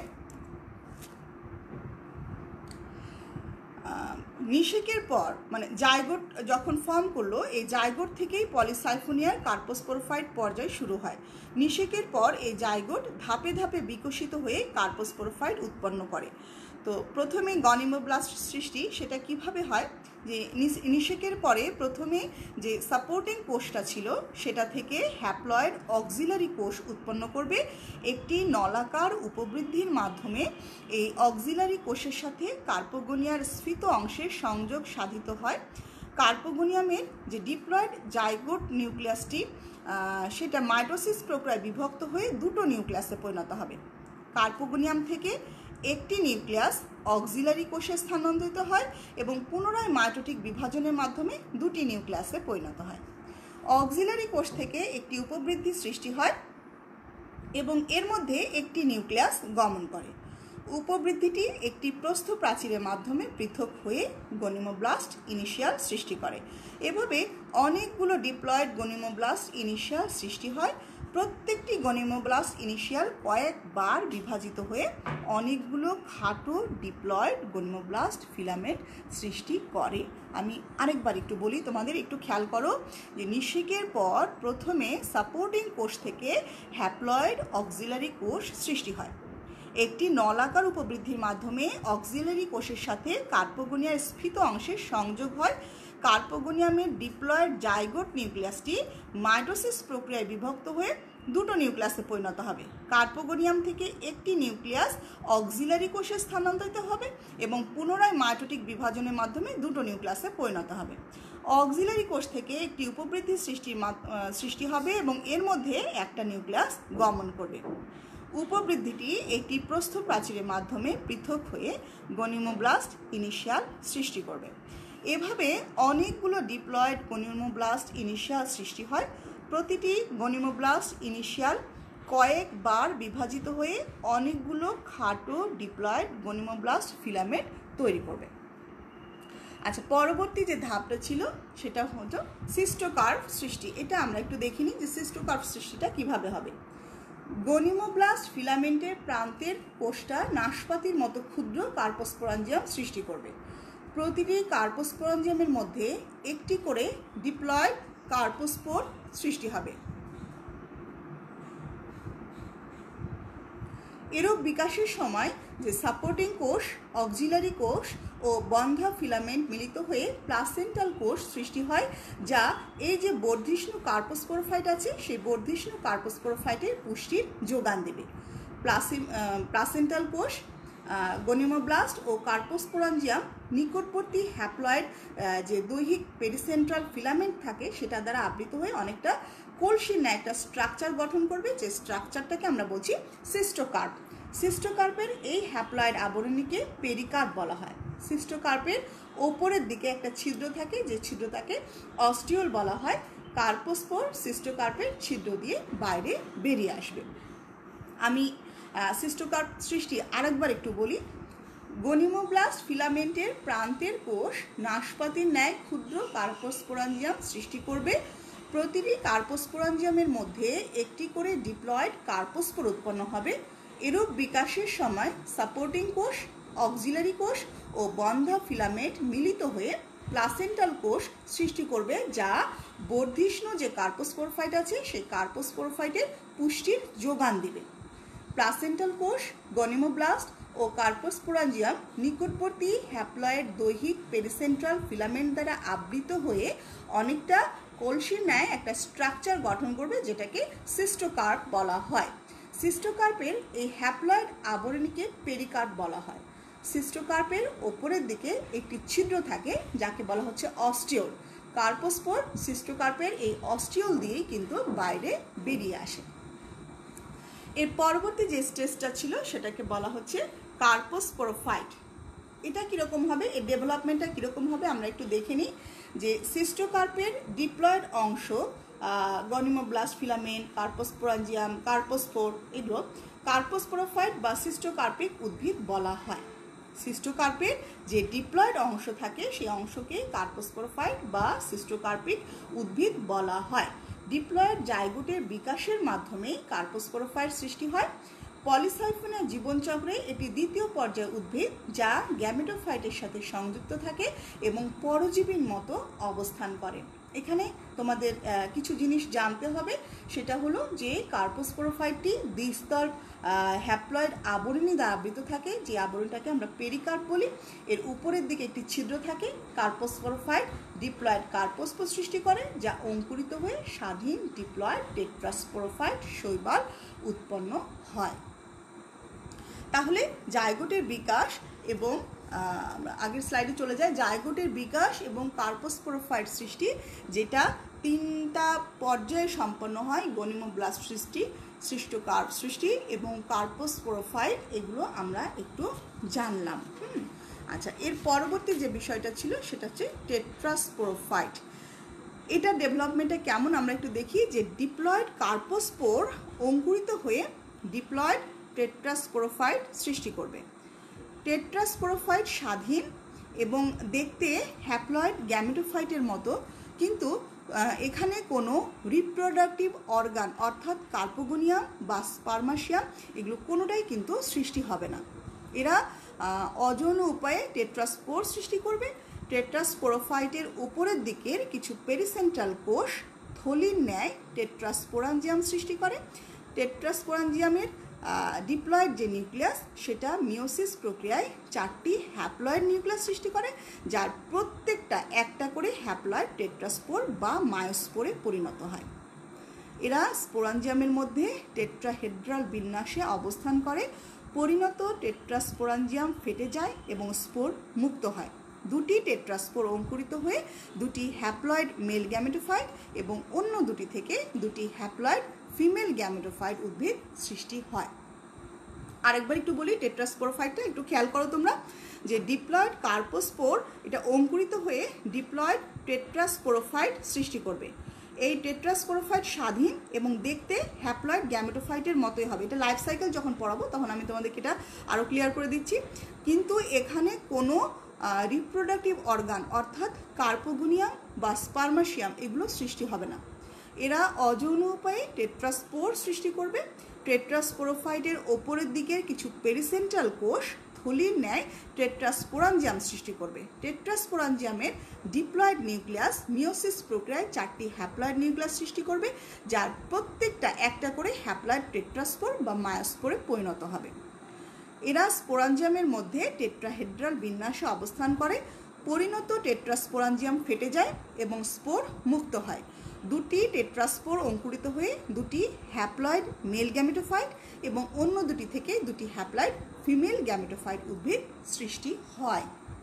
নিষেকের পর মানে জাইগোট যখন ফর্ম করলো, এই জাইগোট থেকেই পলিসাইফোনিয়ার কার্পোস্পোরোফাইট পর্যায় শুরু হয়। নিষেকের পর এই জাইগোট ধাপে ধাপে বিকশিত হয়ে কার্পোস্পোরোফাইট উৎপন্ন করে। তো প্রথমে গনিমোব্লাস্ট সৃষ্টি সেটা কিভাবে হয়? যে নিষেকের পরে প্রথমে যে সাপোর্টিং কোষটা ছিল সেটা থেকে হ্যাপ্লয়েড অক্সিলারি কোষ উৎপন্ন করবে। একটি নলাকার উপবৃদ্ধির মাধ্যমে এই অক্সিলারি কোষের সাথে কার্পোগোনিয়ার স্ফীত অংশের সংযোগ সাধিত হয়। কার্পোগোনিয়ামের যে ডিপ্লয়েড জাইগোট নিউক্লিয়াসটি সেটা মাইটোসিস প্রক্রিয়ায় বিভক্ত হয়ে দুটো নিউক্লিয়াসে পরিণত হবে। কার্পোগোনিয়াম থেকে একটি নিউক্লিয়াস অক্সিলারি কোষে স্থানান্তরিত হয় এবং পুনরায় মাইটোটিক বিভাজনের মাধ্যমে দুটি নিউক্লিয়াসে পরিণত হয়। অক্সিলারি কোষ থেকে একটি উপবৃদ্ধি সৃষ্টি হয় এবং এর মধ্যে একটি নিউক্লিয়াস গমন করে। উপবৃদ্ধিটি একটি প্রস্থ প্রাচীরের মাধ্যমে পৃথক হয়ে গনিমোব্লাস্ট ইনিশিয়াল সৃষ্টি করে। এভাবে অনেকগুলো ডিপ্লয়েড গনিমোব্লাস্ট ইনিশিয়াল সৃষ্টি হয়। প্রত্যেকটি গনিমোব্লাস্ট ইনিশিয়াল কয়েকবার বিভাজিত হয়ে অনেকগুলো খাটো ডিপ্লয়েড গনিমোব্লাস্ট ফিলামেন্ট সৃষ্টি করে। আমি আরেকবার একটু বলি, তোমাদের একটু খেয়াল করো যে নিষেকের পর প্রথমে সাপোর্টিং কোষ থেকে হ্যাপ্লয়েড অক্সিলারি কোষ সৃষ্টি হয়। একটি নলাকার উপবৃদ্ধির মাধ্যমে অক্সিলারি কোষের সাথে কার্পোগোনিয়ার স্ফীত অংশের সংযোগ হয়। কার্পোগোনিয়ামের ডিপ্লয়েড জাইগোট নিউক্লিয়াসটি মাইটোসিস প্রক্রিয়ায় বিভক্ত হয়ে দুটো নিউক্লিয়াসে পরিণত হবে। কার্পোগোনিয়াম থেকে একটি নিউক্লিয়াস অক্সিলারি কোষে স্থানান্তরিত হবে এবং পুনরায় মাইটোটিক বিভাজনের মাধ্যমে দুটো নিউক্লিয়াসে পরিণত হবে। অক্সিলারি কোষ থেকে একটি উপবৃদ্ধি সৃষ্টি হবে এবং এর মধ্যে একটা নিউক্লিয়াস গমন করবে। উপবৃদ্ধিটি একটি প্রস্থ প্রাচীরের মাধ্যমে পৃথক হয়ে গনিমোব্লাস্ট ইনিশিয়াল সৃষ্টি করবে। এভাবে অনেকগুলো ডিপ্লয়েড গনিমোব্লাস্ট ইনিশিয়াল সৃষ্টি হয়। প্রতিটি গনিমোব্লাস্ট ইনিশিয়াল কয়েকবার বিভাজিত হয়ে অনেকগুলো খাটো ডিপ্লয়েড গনিমোব্লাস্ট ফিলামেন্ট তৈরি করবে। আচ্ছা, পরবর্তী যে ধাপটা ছিল সেটা হলো সিস্টোকার্প সৃষ্টি। এটা আমরা একটু দেখে নিই যে সিস্টোকার্প সৃষ্টিটা কিভাবে হবে। গনিমোব্লাস্ট ফিলামেন্টের প্রান্তের কোষটা নাশপাতির মতো ক্ষুদ্র কার্পোস্পোরাঞ্জিয়াম সৃষ্টি করবে। প্রতিটি কার্পোস্পোরাঞ্জিয়ামের মধ্যে একটি করে ডিপ্লয়েড কার্পোস্পোর সৃষ্টি হবে। এরূপ বিকাশের সময় যে সাপোর্টিং কোষ, অক্সিলারি কোষ ও বন্ধা ফিলামেন্ট মিলিত হয়ে প্লাসেন্টাল কোষ সৃষ্টি হয়, যা এই যে বর্ধিষ্ণু কার্পোস্পোরোফাইট আছে সেই বর্ধিষ্ণু কার্পোস্পোরোফাইটের পুষ্টির যোগান দেবে। প্লাসেন্টাল কোষ গনিমোব্লাস্ট ও কার্পোস্পোরাঞ্জিয়াম নিকটবর্তী হ্যাপ্লয়েড যে দৈহিক পেরিসেন্ট্রাল ফিলামেন্ট থাকে সেটা দ্বারা আবৃত হয়ে অনেকটা কলসির ন্যায় একটা স্ট্রাকচার গঠন করবে, যে স্ট্রাকচারটাকে আমরা বলছি সিস্টোকার্প। সিস্টোকার্পের এই হ্যাপ্লয়েড আবরণীকে পেরিকার্প বলা হয়। সিস্টোকার্পের ওপরের দিকে একটা ছিদ্র থাকে, যে ছিদ্রটাকে অস্টিওল বলা হয়। কার্পোস্পোর সিস্টোকার্পের ছিদ্র দিয়ে বাইরে বেরিয়ে আসবে। আমি সিস্টোকার্প সৃষ্টি আরেকবার একটু বলি। গনিমোব্লাস্ট ফিলামেন্টের প্রান্তের কোষ নাশপাতির ন্যায় ক্ষুদ্র কার্পোস্পোরাঞ্জিয়াম সৃষ্টি করবে। প্রতিটি কার্পোস্পোরাঞ্জিয়ামের মধ্যে একটি করে ডিপ্লয়েড কার্পোস্পোর উৎপন্ন হবে। এরূপ বিকাশের সময় সাপোর্টিং কোষ, অক্সিলারি কোষ ও বন্ধা ফিলামেন্ট মিলিত হয়ে প্লাসেন্টাল কোষ সৃষ্টি করবে, যা বর্ধিষ্ণু যে কার্পোস্পোরোফাইট আছে সেই কার্পোস্পোরোফাইটের পুষ্টির যোগান দিবে। প্লাসেন্টাল কোষ, গনিমোব্লাস্ট ও কার্পোস্পোরাঞ্জিয়াম নিকটবর্তী হ্যাপ্লয়েড দৈহিক পেরিসেন্ট্রাল ফিলামেন্ট দ্বারা আবৃত হয়ে অনেকটা কলসির ন্যায় একটা স্ট্রাকচার গঠন করবে, যেটাকে সিস্টোকার্প বলা হয়। সিস্টোকার্পের এই হ্যাপ্লয়েড আবরণীকে পেরিকার্প বলা হয়। সিস্টোকার্পের ওপরের দিকে একটি ছিদ্র থাকে, যাকে বলা হচ্ছে অস্টিওল। কার্পোস্পোর সিস্টোকার্পের এই অস্টিওল দিয়েই কিন্তু বাইরে বেরিয়ে আসে। এর পরবর্তী যে স্টেজটা ছিল সেটাকে বলা হচ্ছে কার্পোস্পোরোফাইট। এটা কীরকম হবে, এর ডেভেলপমেন্টটা কীরকম হবে আমরা একটু দেখে নিই। যে সিস্টোকার্পের ডিপ্লয়েড অংশ, গনিমোব্লাস্ট ফিলামেন্ট, কার্পোস্পোরাঞ্জিয়াম, কার্পোস্পোর, এগুলো কার্পোস্পোরোফাইট বা সিস্টোকার্পিক উদ্ভিদ বলা হয়। সিস্টোকার্পের যে ডিপ্লয়েড অংশ থাকে সেই অংশকে কার্পোস্পোরোফাইট বা সিস্টোকার্পিক উদ্ভিদ বলা হয়। ডিপ্লয়েড জাইগোটের বিকাশের মাধ্যমেই কার্পোস্পোরোফাইট সৃষ্টি হয়। পলিসাইফোনিয়া জীবনচক্রে এটি দ্বিতীয় পর্যায়ের উদ্ভিদ, যা গ্যামেটোফাইটের সাথে সংযুক্ত থাকে এবং পরজীবীর মতো অবস্থান করে। এখানে তোমাদের কিছু জিনিস জানতে হবে, সেটা হলো যে কার্পোস্পোরোফাইটটি দ্বিস্তর হ্যাপ্লয়েড আবরণী দ্বারা আবৃত থাকে, যে আবরণীটাকে আমরা পেরিকার্প বলি। এর উপরের দিকে একটি ছিদ্র থাকে। কার্পোস্পোরোফাইট ডিপ্লয়েড কার্পোস্পোর সৃষ্টি করে, যা অঙ্কুরিত হয়ে স্বাধীন ডিপ্লয়েড টেট্রাস্পোরোফাইট শৈবাল উৎপন্ন হয়। তাহলে জাইগোটের বিকাশ এবং আগের স্লাইডে চলে যায়, জাইগোটের বিকাশ এবং কার্পোস্পোরোফাইট সৃষ্টি, যেটা তিনটা পর্যায়ে সম্পন্ন হয়। গনিমোব্লাস্ট সৃষ্টি, সিস্টোকার্প সৃষ্টি এবং কার্পোস্পোরোফাইট, এগুলো আমরা একটু জানলাম। আচ্ছা, এর পরবর্তী যে বিষয়টা ছিল সেটা হচ্ছে টেট্রাস্পোরোফাইট। এটা ডেভেলপমেন্টটা কেমন আমরা একটু দেখি। যে ডিপ্লয়েড কার্পোস্পোর অঙ্কুরিত হয়ে ডিপ্লয়েড টেট্রাস্পোরোফাইট সৃষ্টি করবে। টেট্রাস্পোরোফাইট স্বাধীন এবং দেখতে হ্যাপ্লয়েড গ্যামেটোফাইটের মতো, কিন্তু এখানে কোনো রিপ্রোডাক্টিভ অর্গান অর্থাৎ কার্পোগোনিয়াম বা স্পার্মাশিয়াম এগুলো কোনোটাই কিন্তু সৃষ্টি হবে না। এরা অযৌন উপায়ে টেট্রাস্পোর সৃষ্টি করবে। টেট্রাস্পোরোফাইটের উপরের দিকের কিছু পেরিসেন্ট্রাল কোষ থলির ন্যায় টেট্রাস্পোরাঞ্জিয়াম সৃষ্টি করে। টেট্রাস্পোরাঞ্জিয়ামের ডিপ্লয়েড যে নিউক্লিয়াস, সেটা মিওসিস প্রক্রিয়ায় 4টি হ্যাপ্লয়েড নিউক্লিয়াস সৃষ্টি করে, যার প্রত্যেকটা একটা করে হ্যাপ্লয়েড টেট্রাস্পোর বা মায়োস্পোরে পরিণত হয়। এরা স্পোরাঞ্জিয়ামের মধ্যে টেট্রাহেড্রাল বিন্যাসে অবস্থান করে। পরিণত টেট্রাস্পোরাঞ্জিয়াম ফেটে যায় এবং স্পোর মুক্ত হয়। 2টি টেট্রাস্পোর অঙ্কুরিত হয়ে 2টি হ্যাপ্লয়েড মেল গ্যামেটোফাইট এবং অন্য 2টি থেকে 2টি হ্যাপ্লয়েড ফিমেল গ্যামেটোফাইট উদ্ভিদ সৃষ্টি হয়। আরেকবার একটু বলি, টেট্রাস্পোরোফাইটটা একটু খেয়াল করো তোমরা। যে ডিপ্লয়েড কার্পোস্পোর এটা অঙ্কুরিত হয়ে ডিপ্লয়েড টেট্রাস্পোরোফাইট সৃষ্টি করবে। এই টেট্রাস্পোরোফাইট স্বাধীন এবং দেখতে হ্যাপ্লয়েড গ্যামেটোফাইটের মতোই হবে। এটা লাইফ সাইকেল যখন পড়াবো তখন আমি তোমাদেরকে এটা আরও ক্লিয়ার করে দিচ্ছি। কিন্তু এখানে কোনো রিপ্রোডাক্টিভ অর্গান অর্থাৎ কার্পোগোনিয়াম বা স্পার্মাশিয়াম এগুলো সৃষ্টি হবে না। এরা অযৌন উপায়ে টেট্রাস্পোর সৃষ্টি করবে। টেট্রাস্পোরোফাইটের ওপরের দিকের কিছু পেরিসেন্ট্রাল কোষ থলির ন্যায় টেট্রাস্পোরাঞ্জিয়াম সৃষ্টি করবে। টেট্রাস্পোরাঞ্জিয়ামের ডিপ্লয়েড নিউক্লিয়াস মিওসিস প্রক্রিয়ায় 4টি হ্যাপ্লয়েড নিউক্লিয়াস সৃষ্টি করবে, যার প্রত্যেকটা একটা করে হ্যাপ্লয়েড টেট্রাস্পোর বা মায়োস্পোরে পরিণত হবে। এরা স্পোরাঞ্জিয়ামের মধ্যে টেট্রাহেড্রাল বিন্যাসে অবস্থান করে। পরিণত টেট্রাস্পোরাঞ্জিয়াম ফেটে যায় এবং স্পোর মুক্ত হয়। 2টি টেট্রাস্পোর অঙ্কুরিত হয়ে 2টি হ্যাপ্লয়েড মেল গ্যামেটোফাইট এবং অন্য 2টি থেকে 2টি হ্যাপ্লয়েড ফিমেল গ্যামেটোফাইট উদ্ভিদ সৃষ্টি হয়।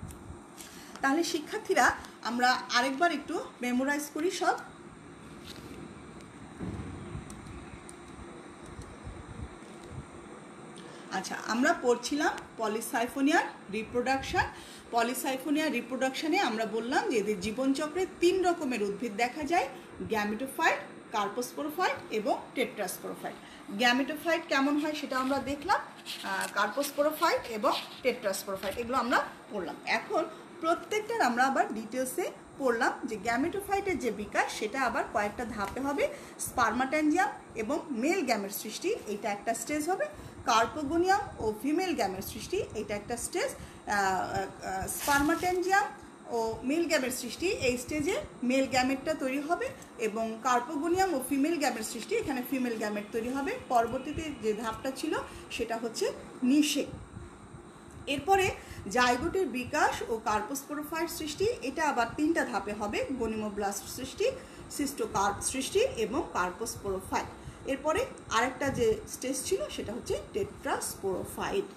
তাহলে শিক্ষার্থীরা আমরা আরেকবার একটু মেমোরাইজ করি সব। আচ্ছা, আমরা পড়ছিলাম পলিসাইফোনিয়ার রিপ্রোডাকশন। পলিসাইফোনিয়ার রিপ্রোডাকশনে আমরা বললাম যে এদের জীবনচক্রে 3 রকমের উদ্ভিদ দেখা যায়: গ্যামেটোফাইট, কার্পোস্পোরোফাইট এবং টেট্রাস্পোরোফাইট। গ্যামেটোফাইট কেমন হয় সেটা আমরা দেখলাম, কার্পোস্পোরোফাইট এবং টেট্রাস্পোরোফাইট এগুলো আমরা পড়লাম। এখন প্রত্যেকটার আমরা আবার ডিটেলসে পড়লাম যে গ্যামেটোফাইটের যে বিকাশ সেটা আবার কয়েকটা ধাপে হবে। স্পার্মাট্যাঞ্জিয়াম এবং মেল গ্যামেট সৃষ্টি, এইটা একটা স্টেজ হবে। কার্পোগোনিয়াম ও ফিমেল গ্যামেট সৃষ্টি, এটা একটা স্টেজ। স্পার্মাট্যাঞ্জিয়াম ও মেল গ্যামেট সৃষ্টি, এই স্টেজে মেল গ্যামেটটা তৈরি হবে এবং কার্পোগোনিয়াম ও ফিমেল গ্যামেট সৃষ্টি, এখানে ফিমেল গ্যামেট তৈরি হবে। পরবর্তীতে যে ধাপটা ছিল সেটা হচ্ছে নিষেক। এরপরে জাইগোটের বিকাশ ও কার্পোস্পোরোফাইট সৃষ্টি, এটা আবার 3টা ধাপে হবে, গনিমোব্লাস্ট সৃষ্টি, সিস্টোকার্প সৃষ্টি এবং কার্পোস্পোরোফাইট। এরপরে আরেকটা যে স্টেজ ছিল সেটা হচ্ছে টেট্রাস্পোরোফাইট।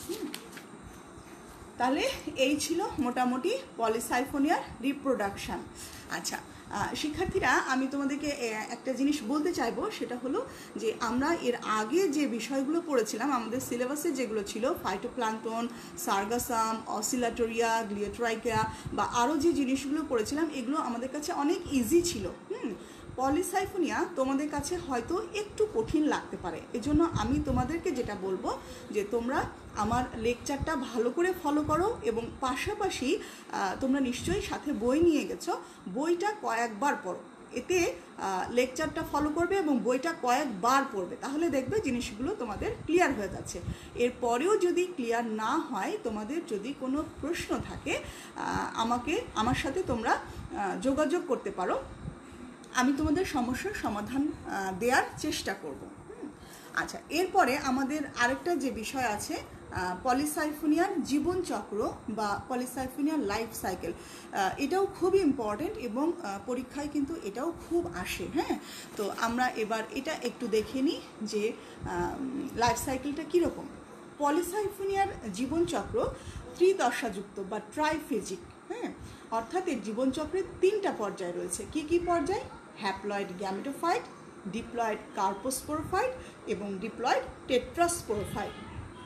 তাহলে এই ছিল মোটামুটি পলিসাইফোনিয়ার রিপ্রোডাকশান। আচ্ছা শিক্ষার্থীরা, আমি তোমাদেরকে একটা জিনিস বলতে চাইবো, সেটা হলো যে আমরা এর আগে যে বিষয়গুলো পড়েছিলাম আমাদের সিলেবাসে, যেগুলো ছিল ফাইটোপ্লাঙ্কটন, সার্গাসাম, অসিলাটোরিয়া, গ্লিওট্রাইকা বা আরও যে জিনিসগুলো পড়েছিলাম, এগুলো আমাদের কাছে অনেক ইজি ছিল। পলিসাইফোনিয়া তোমাদের কাছে হয়তো একটু কঠিন লাগতে পারে, এজন্য আমি তোমাদেরকে যেটা বলবো যে তোমরা আমার লেকচারটা ভালো করে ফলো করো এবং পাশাপাশি তোমরা নিশ্চয়ই সাথে বই নিয়ে গেছো, বইটা কয়েকবার পড়ো। এতে লেকচারটা ফলো করবে এবং বইটা কয়েকবার পড়বে, তাহলে দেখবে জিনিসগুলো তোমাদের ক্লিয়ার হয়ে যাচ্ছে। এরপরেও যদি ক্লিয়ার না হয়, তোমাদের যদি কোনো প্রশ্ন থাকে আমার সাথে তোমরা যোগাযোগ করতে পারো, আমি তোমাদের সমস্যার সমাধান দেওয়ার চেষ্টা করব। আচ্ছা, এরপরে আমাদের আরেকটা যে বিষয় আছে পলিসাইফোনিয়ার জীবনচক্র বা পলিসাইফোনিয়ার লাইফ সাইকেল, এটাও খুবই ইম্পর্টেন্ট এবং পরীক্ষায় কিন্তু এটাও খুব আসে। হ্যাঁ, তো আমরা এবার এটা একটু দেখে নিই যে লাইফ সাইকেলটা কীরকম। পলিসাইফোনিয়ার জীবনচক্র ত্রিদশাযুক্ত বা ট্রাইফেজিক। হ্যাঁ, অর্থাৎ এর জীবনচক্রের 3টা পর্যায় রয়েছে। কি কি পর্যায়? হ্যাপ্লয়েড গ্যামেটোফাইট, ডিপ্লয়েড কার্পোস্পোরোফাইট এবং ডিপ্লয়েড টেট্রাস্পোরোফাইট।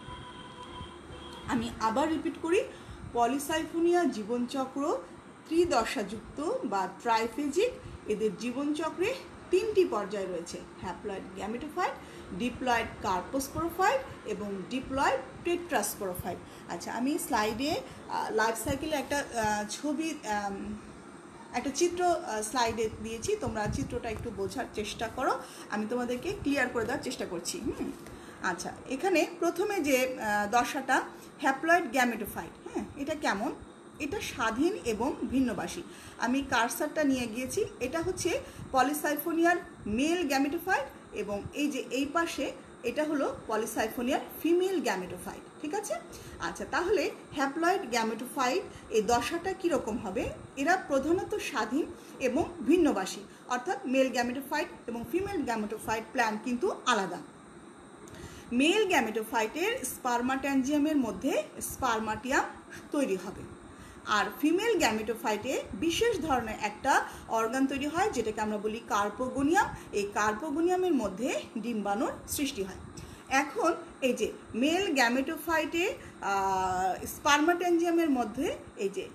আমি আবার রিপিট করি, পলিসাইফোনিয়া জীবনচক্র ত্রিদশাযুক্ত বা ট্রাইফেজিক। এদের জীবনচক্রে 3টি পর্যায় রয়েছে, হ্যাপ্লয়েড গ্যামেটোফাইট, ডিপ্লয়েড কার্পোস্পোরোফাইট এবং ডিপ্লয়েড টেট্রাস্পোরোফাইট। আচ্ছা, আমি স্লাইডে লাইফ সাইকেলে একটা ছবি, একটা চিত্র স্লাইডে দিয়েছি, তোমরা চিত্রটা একটু বোঝার চেষ্টা করো, আমি তোমাদেরকে ক্লিয়ার করে দেওয়ার চেষ্টা করছি। আচ্ছা, এখানে প্রথমে যে দশাটা হ্যাপ্লয়েড গ্যামেটোফাইট, হ্যাঁ, এটা কেমন? এটা স্বাধীন এবং ভিন্নবাসী। আমি কার্সারটা নিয়ে গিয়েছি, এটা হচ্ছে পলিসাইফোনিয়ার মেল গ্যামেটোফাইট এবং এই যে এই পাশে এটা হলো পলিসাইফোনিয়ার ফিমেল গ্যামেটোফাইট। ঠিক আছে? আচ্ছা, তাহলে হ্যাপ্লয়েড গ্যামেটোফাইট এই দশাটা কীরকম হবে? এরা প্রধানত স্বাধীন এবং ভিন্নবাসী, অর্থাৎ মেল গ্যামেটোফাইট এবং ফিমেল গ্যামেটোফাইট প্ল্যান্ট কিন্তু আলাদা। মেল গ্যামেটোফাইটের স্পার্মাট্যাঞ্জিয়ামের মধ্যে স্পার্মাটিয়াম তৈরি হবে, আর ফিমেল গ্যামেটোফাইটে বিশেষ ধরনের একটা অর্গান তৈরি হয় যেটাকে আমরা বলি কার্পোগোনিয়াম। এই কার্পোগোনিয়ামের মধ্যে ডিম্বাণুর সৃষ্টি হয়। এখন এই যে মেল গ্যামেটোফাইটে স্পার্মাট্যাঞ্জিয়ামের মধ্যে এই যে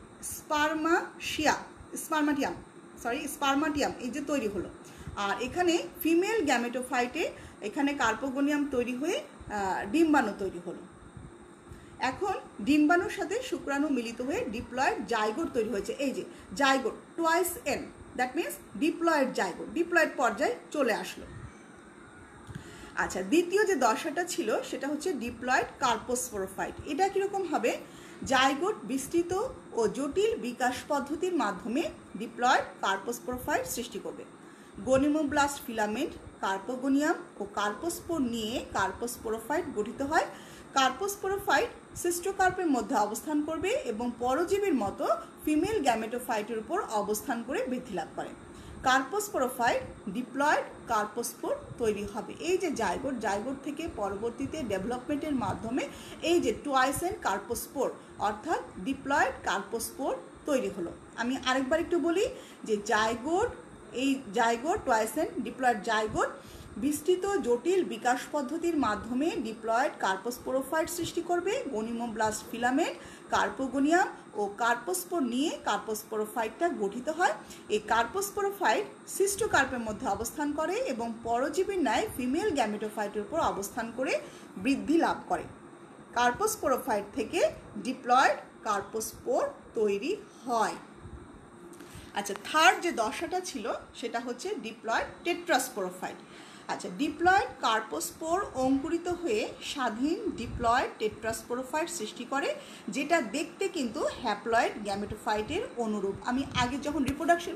স্পার্মাটিয়াম এই যে তৈরি হলো, আর এখানে ফিমেল গ্যামেটোফাইটে এখানে কার্পোগোনিয়াম তৈরি হয়ে ডিম্বাণু তৈরি হলো। এখন ডিম্বাণুর সাথে শুক্রাণু মিলিত হয়ে ডিপ্লয়েড জাইগোট তৈরি হয়েছে। এই যে zygote, twice N, that means diploid zygote, diploid পর্যায়ে চলে আসলো। আচ্ছা, দ্বিতীয় যে দশাটা ছিল সেটা হচ্ছে ডিপ্লয়েড কার্পোস্পোরোফাইট। এটা কীরকম হবে? জাইগোট বিস্তৃত ও জটিল বিকাশ পদ্ধতির মাধ্যমে ডিপ্লয়েড কার্পোস্পোরোফাইট সৃষ্টি করবে। গনিমোব্লাস্ট ফিলামেন্ট, কার্পোগোনিয়াম ও কার্পোস্পোর নিয়ে কার্পোস্পোরোফাইট গঠিত হয়। কার্পোস্পোরোফাইট সিস্টোকার্পের মধ্যে অবস্থান করবে এবং পরজীবীর মতো ফিমেল গ্যামেটোফাইটের উপর অবস্থান করে বৃদ্ধি লাভ করে। কার্পোস্পোরোফাইট ডিপ্লয়েড কার্পোস্পোর তৈরি হবে। এই যে জাইগোট থেকে পরবর্তীতে ডেভেলপমেন্টের মাধ্যমে এই যে টুয়াইসেন কার্পোস্পোর অর্থাৎ ডিপ্লয়েড কার্পোস্পোর তৈরি হলো। আমি আরেকবার একটু বলি যে জাইগোট টুয়াইসেন ডিপ্লয়েড জাইগোট বিস্তৃত জটিল বিকাশ পদ্ধতির মাধ্যমে ডিপ্লয়েড কার্পোস্পোরোফাইট সৃষ্টি করবে। গনিমোব্লাস্ট ফিলামেন্ট, কার্পোগোনিয়াম ও কার্পোস্পোর নিয়ে কার্পোস্পোরোফাইটটা গঠিত হয়। এই কার্পোস্পোরোফাইট সিস্টোকার্পের মধ্যে অবস্থান করে এবং পরজীবীর ন্যায় ফিমেল গ্যামেটোফাইটের উপর অবস্থান করে বৃদ্ধি লাভ করে। কার্পোস্পোরোফাইট থেকে ডিপ্লয়েড কার্পোস্পোর তৈরি হয়। আচ্ছা, থার্ড যে দশাটা ছিল সেটা হচ্ছে ডিপ্লয়েড টেট্রাস্পোরোফাইট। আচ্ছা, ডিপ্লয়েড কার্পোস্পোর অঙ্কুরিত হয়ে স্বাধীন ডিপ্লয়েড টেট্রাস্পোরোফাইট সৃষ্টি করে, যেটা দেখতে কিন্তু হ্যাপ্লয়েড গ্যামেটোফাইটের অনুরূপ। আমি আগে যখন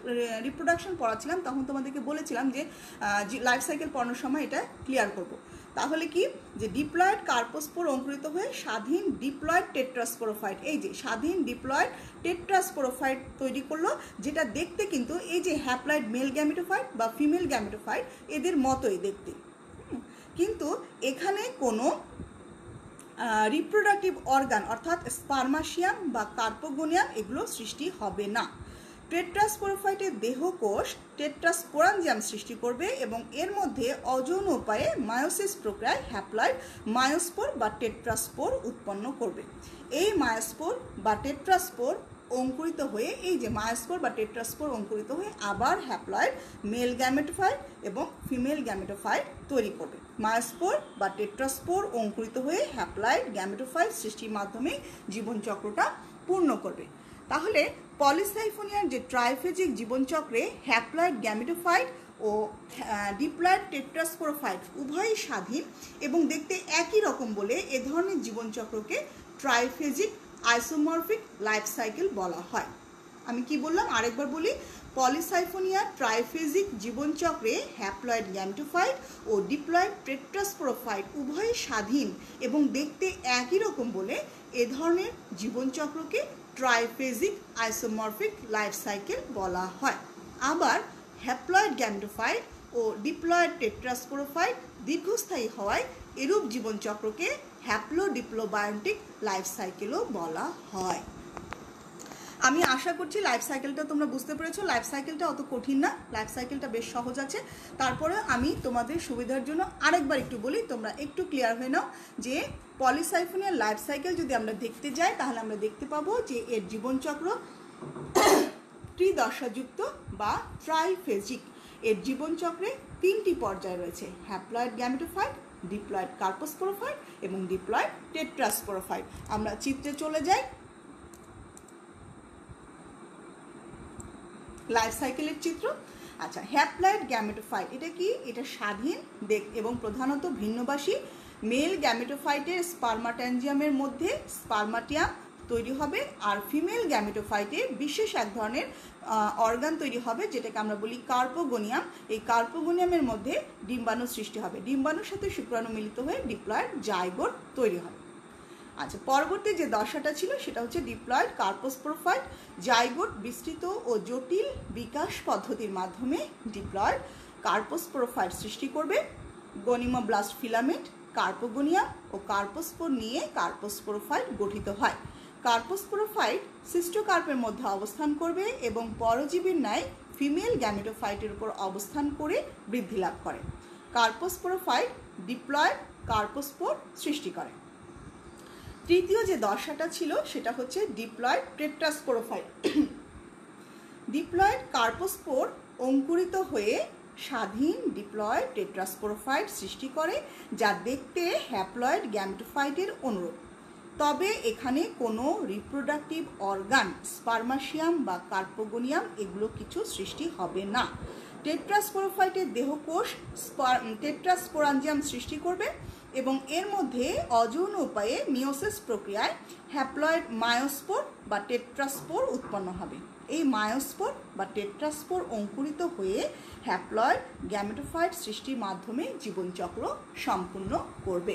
রিপ্রোডাকশন পড়াচ্ছিলাম তখন তোমাদেরকে বলেছিলাম যে লাইফ সাইকেল পড়ানোর সময় এটা ক্লিয়ার করব। তাহলে কি যে ডিপ্লয়েড কার্পোস্পোর অঙ্কুরিত হয়ে স্বাধীন ডিপ্লয়েড টেট্রাস্পোরোফাইট, এই যে স্বাধীন ডিপ্লয়েড টেট্রাস্পোরোফাইট তৈরি করলো, যেটা দেখতে কিন্তু এই যে হ্যাপ্লয়েড মেল গ্যামেটোফাইট বা ফিমেল গ্যামেটোফাইট এদের মতোই দেখতে, কিন্তু এখানে কোনো রিপ্রোডাক্টিভ অর্গান অর্থাৎ স্পার্মাশিয়াম বা কার্পোগোনিয়াম এগুলো সৃষ্টি হবে না। টেট্রাস্পোরোফাইটের দেহকোষ টেট্রাস্পোরাঞ্জিয়াম সৃষ্টি করবে এবং এর মধ্যে অযৌন উপায়ে মায়োসিস প্রক্রিয়ায় হ্যাপ্লয়েড মায়োস্পোর বা টেট্রাস্পোর উৎপন্ন করবে। এই মায়োস্পোর বা টেট্রাস্পোর অঙ্কুরিত হয়ে, এই যে মায়োস্পোর বা টেট্রাস্পোর অঙ্কুরিত হয়ে আবার হ্যাপ্লয়েড মেল গ্যামেটোফাইট এবং ফিমেল গ্যামেটোফাইট তৈরি করবে। মায়োস্পোর বা টেট্রাস্পোর অঙ্কুরিত হয়ে হ্যাপ্লয়েড গ্যামেটোফাইট সৃষ্টির মাধ্যমে জীবনচক্রটা পূর্ণ করবে। তাহলে পলিসাইফোনিয়ার যে ট্রাইফেজিক জীবনচক্রে হ্যাপ্লয়েড গ্যামেটোফাইট ও ডিপ্লয়েড টেট্রাস্পোরোফাইট উভয়ই স্বাধীন এবং দেখতে একই রকম বলে এ ধরনের জীবনচক্রকে ট্রাইফেজিক আইসোমরফিক লাইফ সাইকেল বলা হয়। আমি কি বললাম আরেকবার বলি, পলিসাইফোনিয়ার ট্রাইফেজিক জীবনচক্রে হ্যাপ্লয়েড গ্যামেটোফাইট ও ডিপ্লয়েড টেট্রাস্পোরোফাইট উভয়ই স্বাধীন এবং দেখতে একই রকম বলে এ ধরনের জীবনচক্রকে ট্রাইফেজিক আইসোমরফিক লাইফ সাইকেল বলা হয়। আবার হ্যাপ্লয়েড গ্যামেটোফাইট ও ডিপ্লয়েড টেট্রাস্পোরোফাইট দীর্ঘস্থায়ী হওয়ায় এরূপ জীবনচক্রকে হ্যাপ্লোডিপ্লোবায়োন্টিক লাইফ সাইকেলও বলা হয়। আমি আশা করছি লাইফ সাইকেলটা তোমরা বুঝতে পেরেছো। লাইফ সাইকেলটা অত কঠিন না, লাইফ সাইকেলটা বেশ সহজ আছে। তারপরে আমি তোমাদের সুবিধার জন্য আরেকবার একটু বলি, তোমরা একটু ক্লিয়ার হয়ে নাও যে পলিসাইফোনিয়ার লাইফ সাইকেল যদি আমরা দেখতে যাই তাহলে আমরা দেখতে পাবো যে এর জীবনচক্র ত্রিদশাযুক্ত বা ট্রাইফেজিক। এর জীবনচক্রে তিনটি পর্যায় রয়েছে, হ্যাপ্লয়েড গ্যামেটোফাইট, ডিপ্লয়েড কার্পোস্পোরোফাইট এবং ডিপ্লয়েড টেট্রাস্পোরোফাইট। আমরা চিত্রে চলে যাই। লাইফ সাইকেলের চিত্র। আচ্ছা, হ্যাপ্লয়েড গ্যামেটোফাইট এটা কি? এটা স্বাধীন এবং প্রধানত ভিন্নবাসী। মেল গ্যামেটোফাইটের স্পার্মাট্যাঞ্জিয়ামের মধ্যে স্পার্মাটিয়াম তৈরি হবে আর ফিমেল গ্যামেটোফাইটে বিশেষ এক ধরনের অর্গান তৈরি হবে যেটাকে আমরা বলি কার্পোগোনিয়াম। এই কার্পোগোনিয়ামের মধ্যে ডিম্বাণু সৃষ্টি হবে, ডিম্বাণুর সাথে শুক্রাণু মিলিত হয়ে ডিপ্লয়েড জাইগোট তৈরি হবে। আচ্ছা, পরবর্তী যে দশাটা ছিল সেটা হচ্ছে ডিপ্লয়েড কার্পোস্পোরোফাইট। জাইগোট বিস্তৃত ও জটিল বিকাশ পদ্ধতির মাধ্যমে ডিপ্লয়েড কার্পোস্পোরোফাইট সৃষ্টি করবে। গনিমোব্লাস্ট ফিলামেন্ট, কার্পোগোনিয়াম ও কার্পোস্পোর নিয়ে কার্পোস্পোরোফাইট গঠিত হয়। কার্পোস্পোরোফাইট সিস্টোকার্পের মধ্যে অবস্থান করবে এবং পরজীবীর ন্যায় ফিমেল গ্যামেটোফাইটের উপর অবস্থান করে বৃদ্ধি লাভ করে। কার্পোস্পোরোফাইট ডিপ্লয়েড কার্পোস্পোর সৃষ্টি করে। তৃতীয় যে দশাটা ছিল সেটা হচ্ছে ডিপ্লয়েড টেট্রাস্পোরোফাইট। ডিপ্লয়েড কার্পোস্পোর অঙ্কুরিত হয়ে স্বাধীন ডিপ্লয়েড টেট্রাস্পোরোফাইট সৃষ্টি করে যা দেখতে হ্যাপ্লয়েড গ্যামেটোফাইটের অনুরূপ। তবে এখানে কোনো রিপ্রোডাক্টিভ অর্গান স্পার্মাশিয়াম বা কার্পোগোনিয়াম এগুলো কিছু সৃষ্টি হবে না। টেট্রাস্পোরোফাইটের দেহকোষ টেট্রাস্পোরাঞ্জিয়াম সৃষ্টি করবে এবং এর মধ্যে অযৌন উপায়ে মিওসিস প্রক্রিয়ায় হ্যাপ্লয়েড মায়োস্পোর বা টেট্রাস্পোর উৎপন্ন হবে। এই মায়োস্পোর বা টেট্রাস্পোর অঙ্কুরিত হয়ে হ্যাপ্লয়েড গ্যামেটোফাইট সৃষ্টির মাধ্যমে জীবনচক্র সম্পূর্ণ করবে।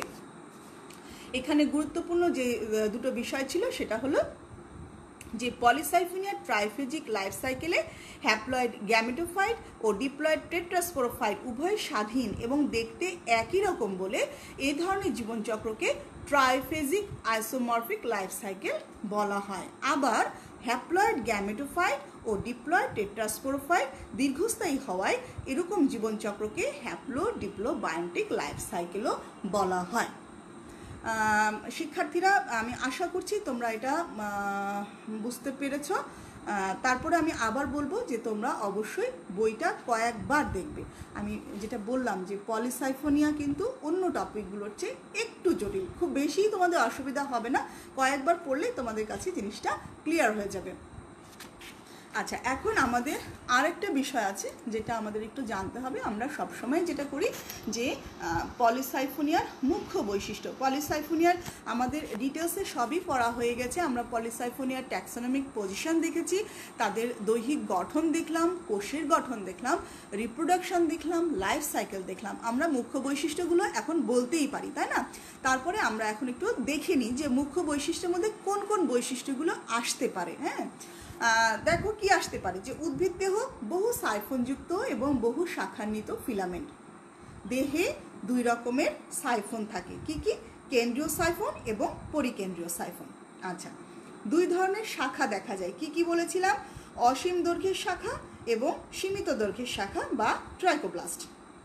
এখানে গুরুত্বপূর্ণ যে দুটো বিষয় ছিল সেটা হলো যে পলিসাইফোনিয়ার ট্রাইফেজিক লাইফ সাইকেলে হ্যাপ্লয়েড গ্যামেটোফাইট ও ডিপ্লয়েড টেট্রাস্পোরোফাইট উভয় স্বাধীন এবং দেখতে একই রকম বলে এই ধরনের জীবনচক্রকে ট্রাইফেজিক আইসোমরফিক লাইফ সাইকেল বলা হয়। আবার হ্যাপ্লয়েড গ্যামেটোফাইট ও ডিপ্লয়েড টেট্রাস্পোরোফাইট দীর্ঘস্থায়ী হওয়ায় এরকম জীবনচক্রকে হ্যাপ্লোডিপ্লোবায়োন্টিক লাইফ সাইকেলও বলা হয়। শিক্ষার্থীরা, আমি আশা করছি তোমরা এটা বুঝতে পেরেছ। তারপরে আমি আবার বলবো যে তোমরা অবশ্যই বইটা কয়েকবার দেখবে। আমি যেটা বললাম যে পলিসাইফোনিয়া কিন্তু অন্য টপিকগুলোর চেয়ে একটু জটিল, খুব বেশি তোমাদের অসুবিধা হবে না, কয়েকবার পড়লে তোমাদের কাছে জিনিসটা ক্লিয়ার হয়ে যাবে। আচ্ছা, এখন আমাদের আরেকটা বিষয় আছে যেটা আমাদের একটু জানতে হবে। আমরা সবসময় যেটা করি যে পলিসাইফোনিয়ার মুখ্য বৈশিষ্ট্য, পলিসাইফোনিয়ার আমাদের ডিটেলসে সবই পড়া হয়ে গেছে। আমরা পলিসাইফোনিয়ার ট্যাক্সোনমিক পজিশন দেখেছি, তাদের দৈহিক গঠন দেখলাম, কোষের গঠন দেখলাম, রিপ্রোডাকশন দেখলাম, লাইফ সাইকেল দেখলাম। আমরা মুখ্য বৈশিষ্ট্যগুলো এখন বলতেই পারি, তাই না? তারপরে আমরা এখন একটু দেখে নিই যে মুখ্য বৈশিষ্ট্যের মধ্যে কোন কোন বৈশিষ্ট্যগুলো আসতে পারে। হ্যাঁ, দেখো কি আসতে পারে, যে উদ্ভিদ দেহ বহু সাইফনযুক্ত এবং বহু শাখান্বিত ফিলামেন্ট। দেহে দুই রকমের সাইফন থাকে, কি কি? কেন্দ্রীয় সাইফন এবং পরিকেন্দ্রীয় সাইফন। আচ্ছা, দুই ধরনের শাখা দেখা যায়, কি কি বলেছিলাম? অসীম দৈর্ঘ্যের শাখা এবং সীমিত দৈর্ঘ্যের শাখা বা ট্রাইকোপ্লাস্ট।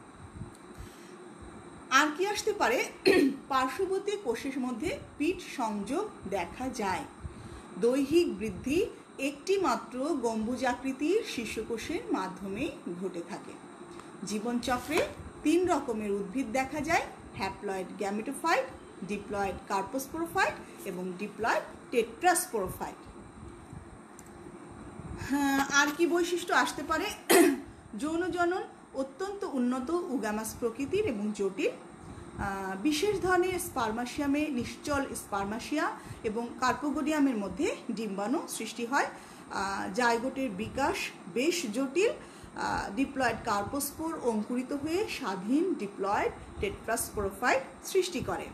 আর কি আসতে পারে? পার্শ্ববর্তী কোষের মধ্যে পিঠ সংযোগ দেখা যায়। দৈহিক বৃদ্ধি একটি মাত্র গম্বুজাকৃতির শীর্ষকোষের মাধ্যমে ঘটে থাকে। জীবনচক্রে তিন রকমের উদ্ভিদ দেখা যায়: হ্যাপ্লয়েড গ্যামেটোফাইট, ডিপ্লয়েড কার্পোস্পোরোফাইট এবং ডিপ্লয়েড টেট্রাস্পোরোফাইট। আর কি বৈশিষ্ট্য আসতে পারে? যৌন জনন অত্যন্ত উন্নত উগামাস প্রকৃতির এবং জটিল। বিশেষ ধরনের স্পার্মাশিয়ামে নিশ্চল স্পার্মাশিয়া এবং কার্পোগোডিয়ামের মধ্যে ডিম্বাণু সৃষ্টি হয়। জাইগোটের বিকাশ বেশ জটিল। ডিপ্লয়েড কার্পোস্পোর অঙ্কুরিত হয়ে স্বাধীন ডিপ্লয়েড টেট্রাস্পোরোফাইট সৃষ্টি করে।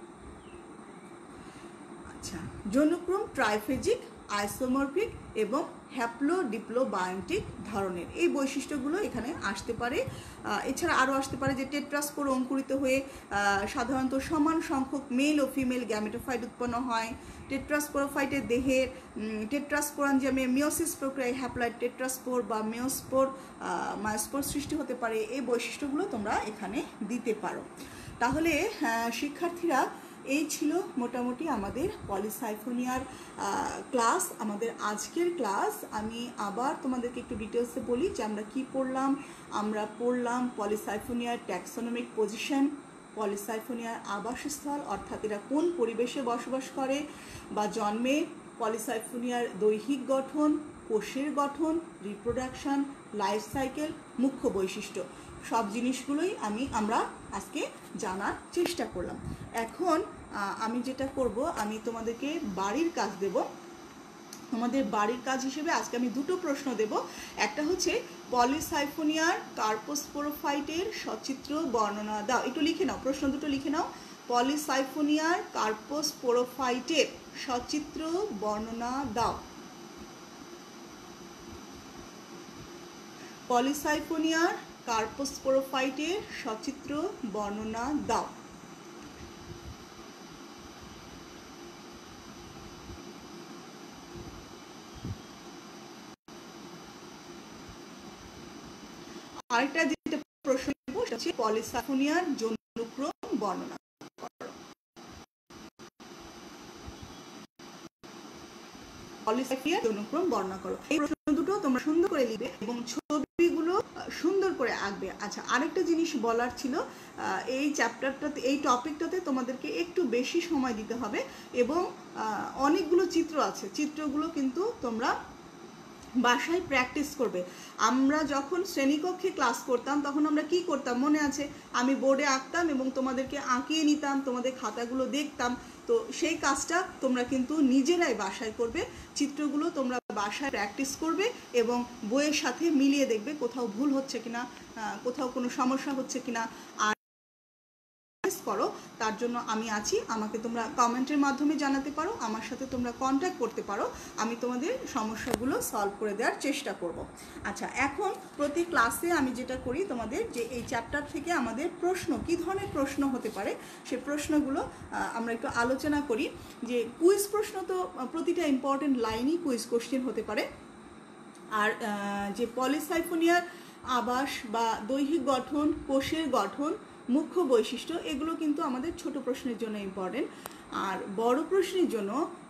আচ্ছা, যৌনক্রম ট্রাইফেজিক, আইসোমরফিক এবং হ্যাপ্লোডিপ্লোবায়োন্টিক ধরনের। এই বৈশিষ্ট্যগুলো এখানে আসতে পারে। এছাড়া আরও আসতে পারে যে টেট্রাস্পোর অঙ্কুরিত হয়ে সাধারণত সমান সংখ্যক মেল ও ফিমেল গ্যামেটোফাইট উৎপন্ন হয়। টেট্রাস্পোরোফাইটের দেহের টেট্রাস্পোরাঞ্জিয়ামে মিওসিস প্রক্রিয়ায় হ্যাপ্লয়েড টেট্রাস্পোর বা মায়োস্পোর সৃষ্টি হতে পারে। এই বৈশিষ্ট্যগুলো তোমরা এখানে দিতে পারো। তাহলে শিক্ষার্থীরা, এই ছিল মোটামুটি আমাদের পলিসাইফোনিয়ার ক্লাস, আমাদের আজকের ক্লাস। আমি আবার তোমাদেরকে একটু ডিটেলসে বলি যে আমরা কি পড়লাম। আমরা পড়লাম পলিসাইফোনিয়ার ট্যাক্সোনমিক পজিশন, পলিসাইফোনিয়ার আবাসস্থল অর্থাৎ এরা কোন পরিবেশে বসবাস করে বা জন্মে, পলিসাইফোনিয়ার দৈহিক গঠন, কোষের গঠন, রিপ্রোডাকশন, লাইফ সাইকেল, মুখ্য বৈশিষ্ট্য, সব জিনিসগুলোই আমরা আজকে জানার চেষ্টা করলাম। এখন আমি যেটা করব, আমি তোমাদেরকে বাড়ির কাজ দেব। তোমাদের বাড়ির কাজ হিসেবে আজকে আমি দুটো প্রশ্ন দেব। একটা হচ্ছে পলিসাইফোনিয়ার কার্পোস্পোরোফাইটের সচিত্র বর্ণনা দাও। একটু লিখে নাও, প্রশ্ন দুটো লিখে নাও। পলিসাইফোনিয়ার কার্পোস্পোরোফাইটের সচিত্র বর্ণনা দাও। পলিসাইফোনিয়ার কার্পোস্পোরোফাইটের সচিত্র বর্ণনা দাও। আরেকটা যেটা প্রশ্ন দেব সেটা হচ্ছে পলিসাইফোনিয়ার যৌনক্রম বর্ণনা করো। পলিসাইফোনিয়ার যৌনক্রম বর্ণনা করো। এই প্রশ্ন দুটো তোমরা সুন্দর করে লিখবে এবং ছবিগুলো সুন্দর করে আঁকবে। আচ্ছা, আরেকটা জিনিস বলার ছিল, এই চ্যাপ্টারটাতে, এই টপিকটাতে তোমাদেরকে একটু বেশি সময় দিতে হবে এবং অনেকগুলো চিত্র আছে, চিত্রগুলো কিন্তু তোমরা বাসায় প্র্যাকটিস করবে। আমরা যখন শ্রেণীকক্ষে ক্লাস করতাম তখন আমরা কি করতাম মনে আছে? আমি বোর্ডে আঁকতাম এবং তোমাদেরকে আঁকিয়ে নিতাম, তোমাদের খাতাগুলো দেখতাম। তো সেই কাজটা তোমরা কিন্তু নিজেরাই বাসায় করবে। চিত্রগুলো তোমরা বাসায় প্র্যাকটিস করবে এবং বইয়ের সাথে মিলিয়ে দেখবে কোথাও ভুল হচ্ছে কিনা, কোথাও কোনো সমস্যা হচ্ছে কিনা। আর করো, তার জন্য আমি আছি। আমাকে তোমরা কমেন্টের মাধ্যমে জানাতে পারো, আমার সাথে তোমরা কন্ট্যাক্ট করতে পারো। আমি তোমাদের সমস্যাগুলো সলভ করে দেওয়ার চেষ্টা করব। আচ্ছা, এখন প্রতি ক্লাসে আমি যেটা করি তোমাদের, যে এই চ্যাপ্টার থেকে আমাদের প্রশ্ন, কী ধরনের প্রশ্ন হতে পারে সে প্রশ্নগুলো আমরা একটু আলোচনা করি। যে কুইজ প্রশ্ন তো প্রতিটা ইম্পর্টেন্ট লাইনই কুইজ কোশ্চেন হতে পারে। আর যে পলিসাইফোনিয়ার আবাস বা দৈহিক গঠন, কোষের গঠন, মুখ্য বৈশিষ্ট্য, এগুলো কিন্তু আমাদের ছোট প্রশ্নের জন্য ইম্পর্টেন্ট। আর বড় প্রশ্নের জন্য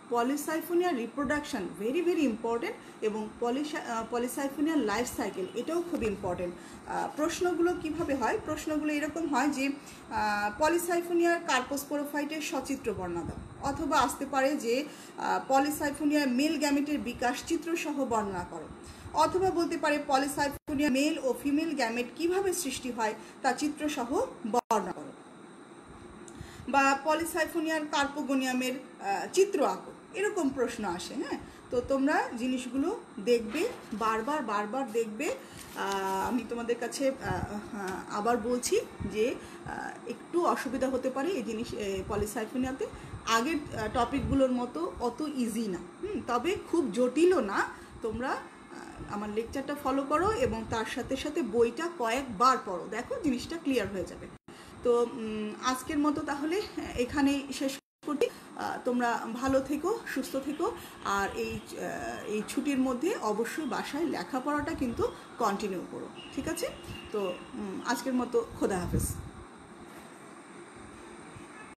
Polysiphonia reproduction very very important, এবং পলিসাইফোনিয়ার লাইফ সাইকেল এটাও খুব ইম্পর্টেন্ট। প্রশ্নগুলো কিভাবে হয়, প্রশ্নগুলো এরকম হয় যে পলিসাইফোনিয়ার কার্পোস্পোরোফাইটের সচিত্র বর্ণনা দাও, অথবা আসতে পারে যে পলিসাইফোনিয়ার মেল গ্যামেটের বিকাশ চিত্রসহ বর্ণনা করো, অথবা বলতে পারে পলিসাইফোনিয়া মেল ও ফিমেল গ্যামেট কিভাবে সৃষ্টি হয় তা চিত্রসহ বর্ণনা করো, বা পলিসাইফোনিয়ার কার্পোগোনিয়ামের চিত্র আঁকো, এরকম প্রশ্ন আসে। হ্যাঁ, তো তোমরা জিনিসগুলো দেখবে, বারবার বারবার দেখবে। আমি তোমাদের কাছে আবার বলছি যে একটু অসুবিধা হতে পারে এই জিনিস পলিসাইফোনিয়াতে, আগের টপিকগুলোর মতো অত ইজি না, তবে খুব জটিলও না। তোমরা আমার লেকচারটা ফলো করো এবং তার সাথে সাথে বইটা কয়েকবার পড়ো, দেখো জিনিসটা ক্লিয়ার হয়ে যাবে। তো আজকের মতো তাহলে এখানেই শেষ করছি। তোমরা ভালো থেকো, সুস্থ থেকো, আর এই ছুটির মধ্যে অবশ্যই বাসায় লেখাপড়াটা কিন্তু কন্টিনিউ করো, ঠিক আছে? তো আজকের মতো খোদা হাফেজ।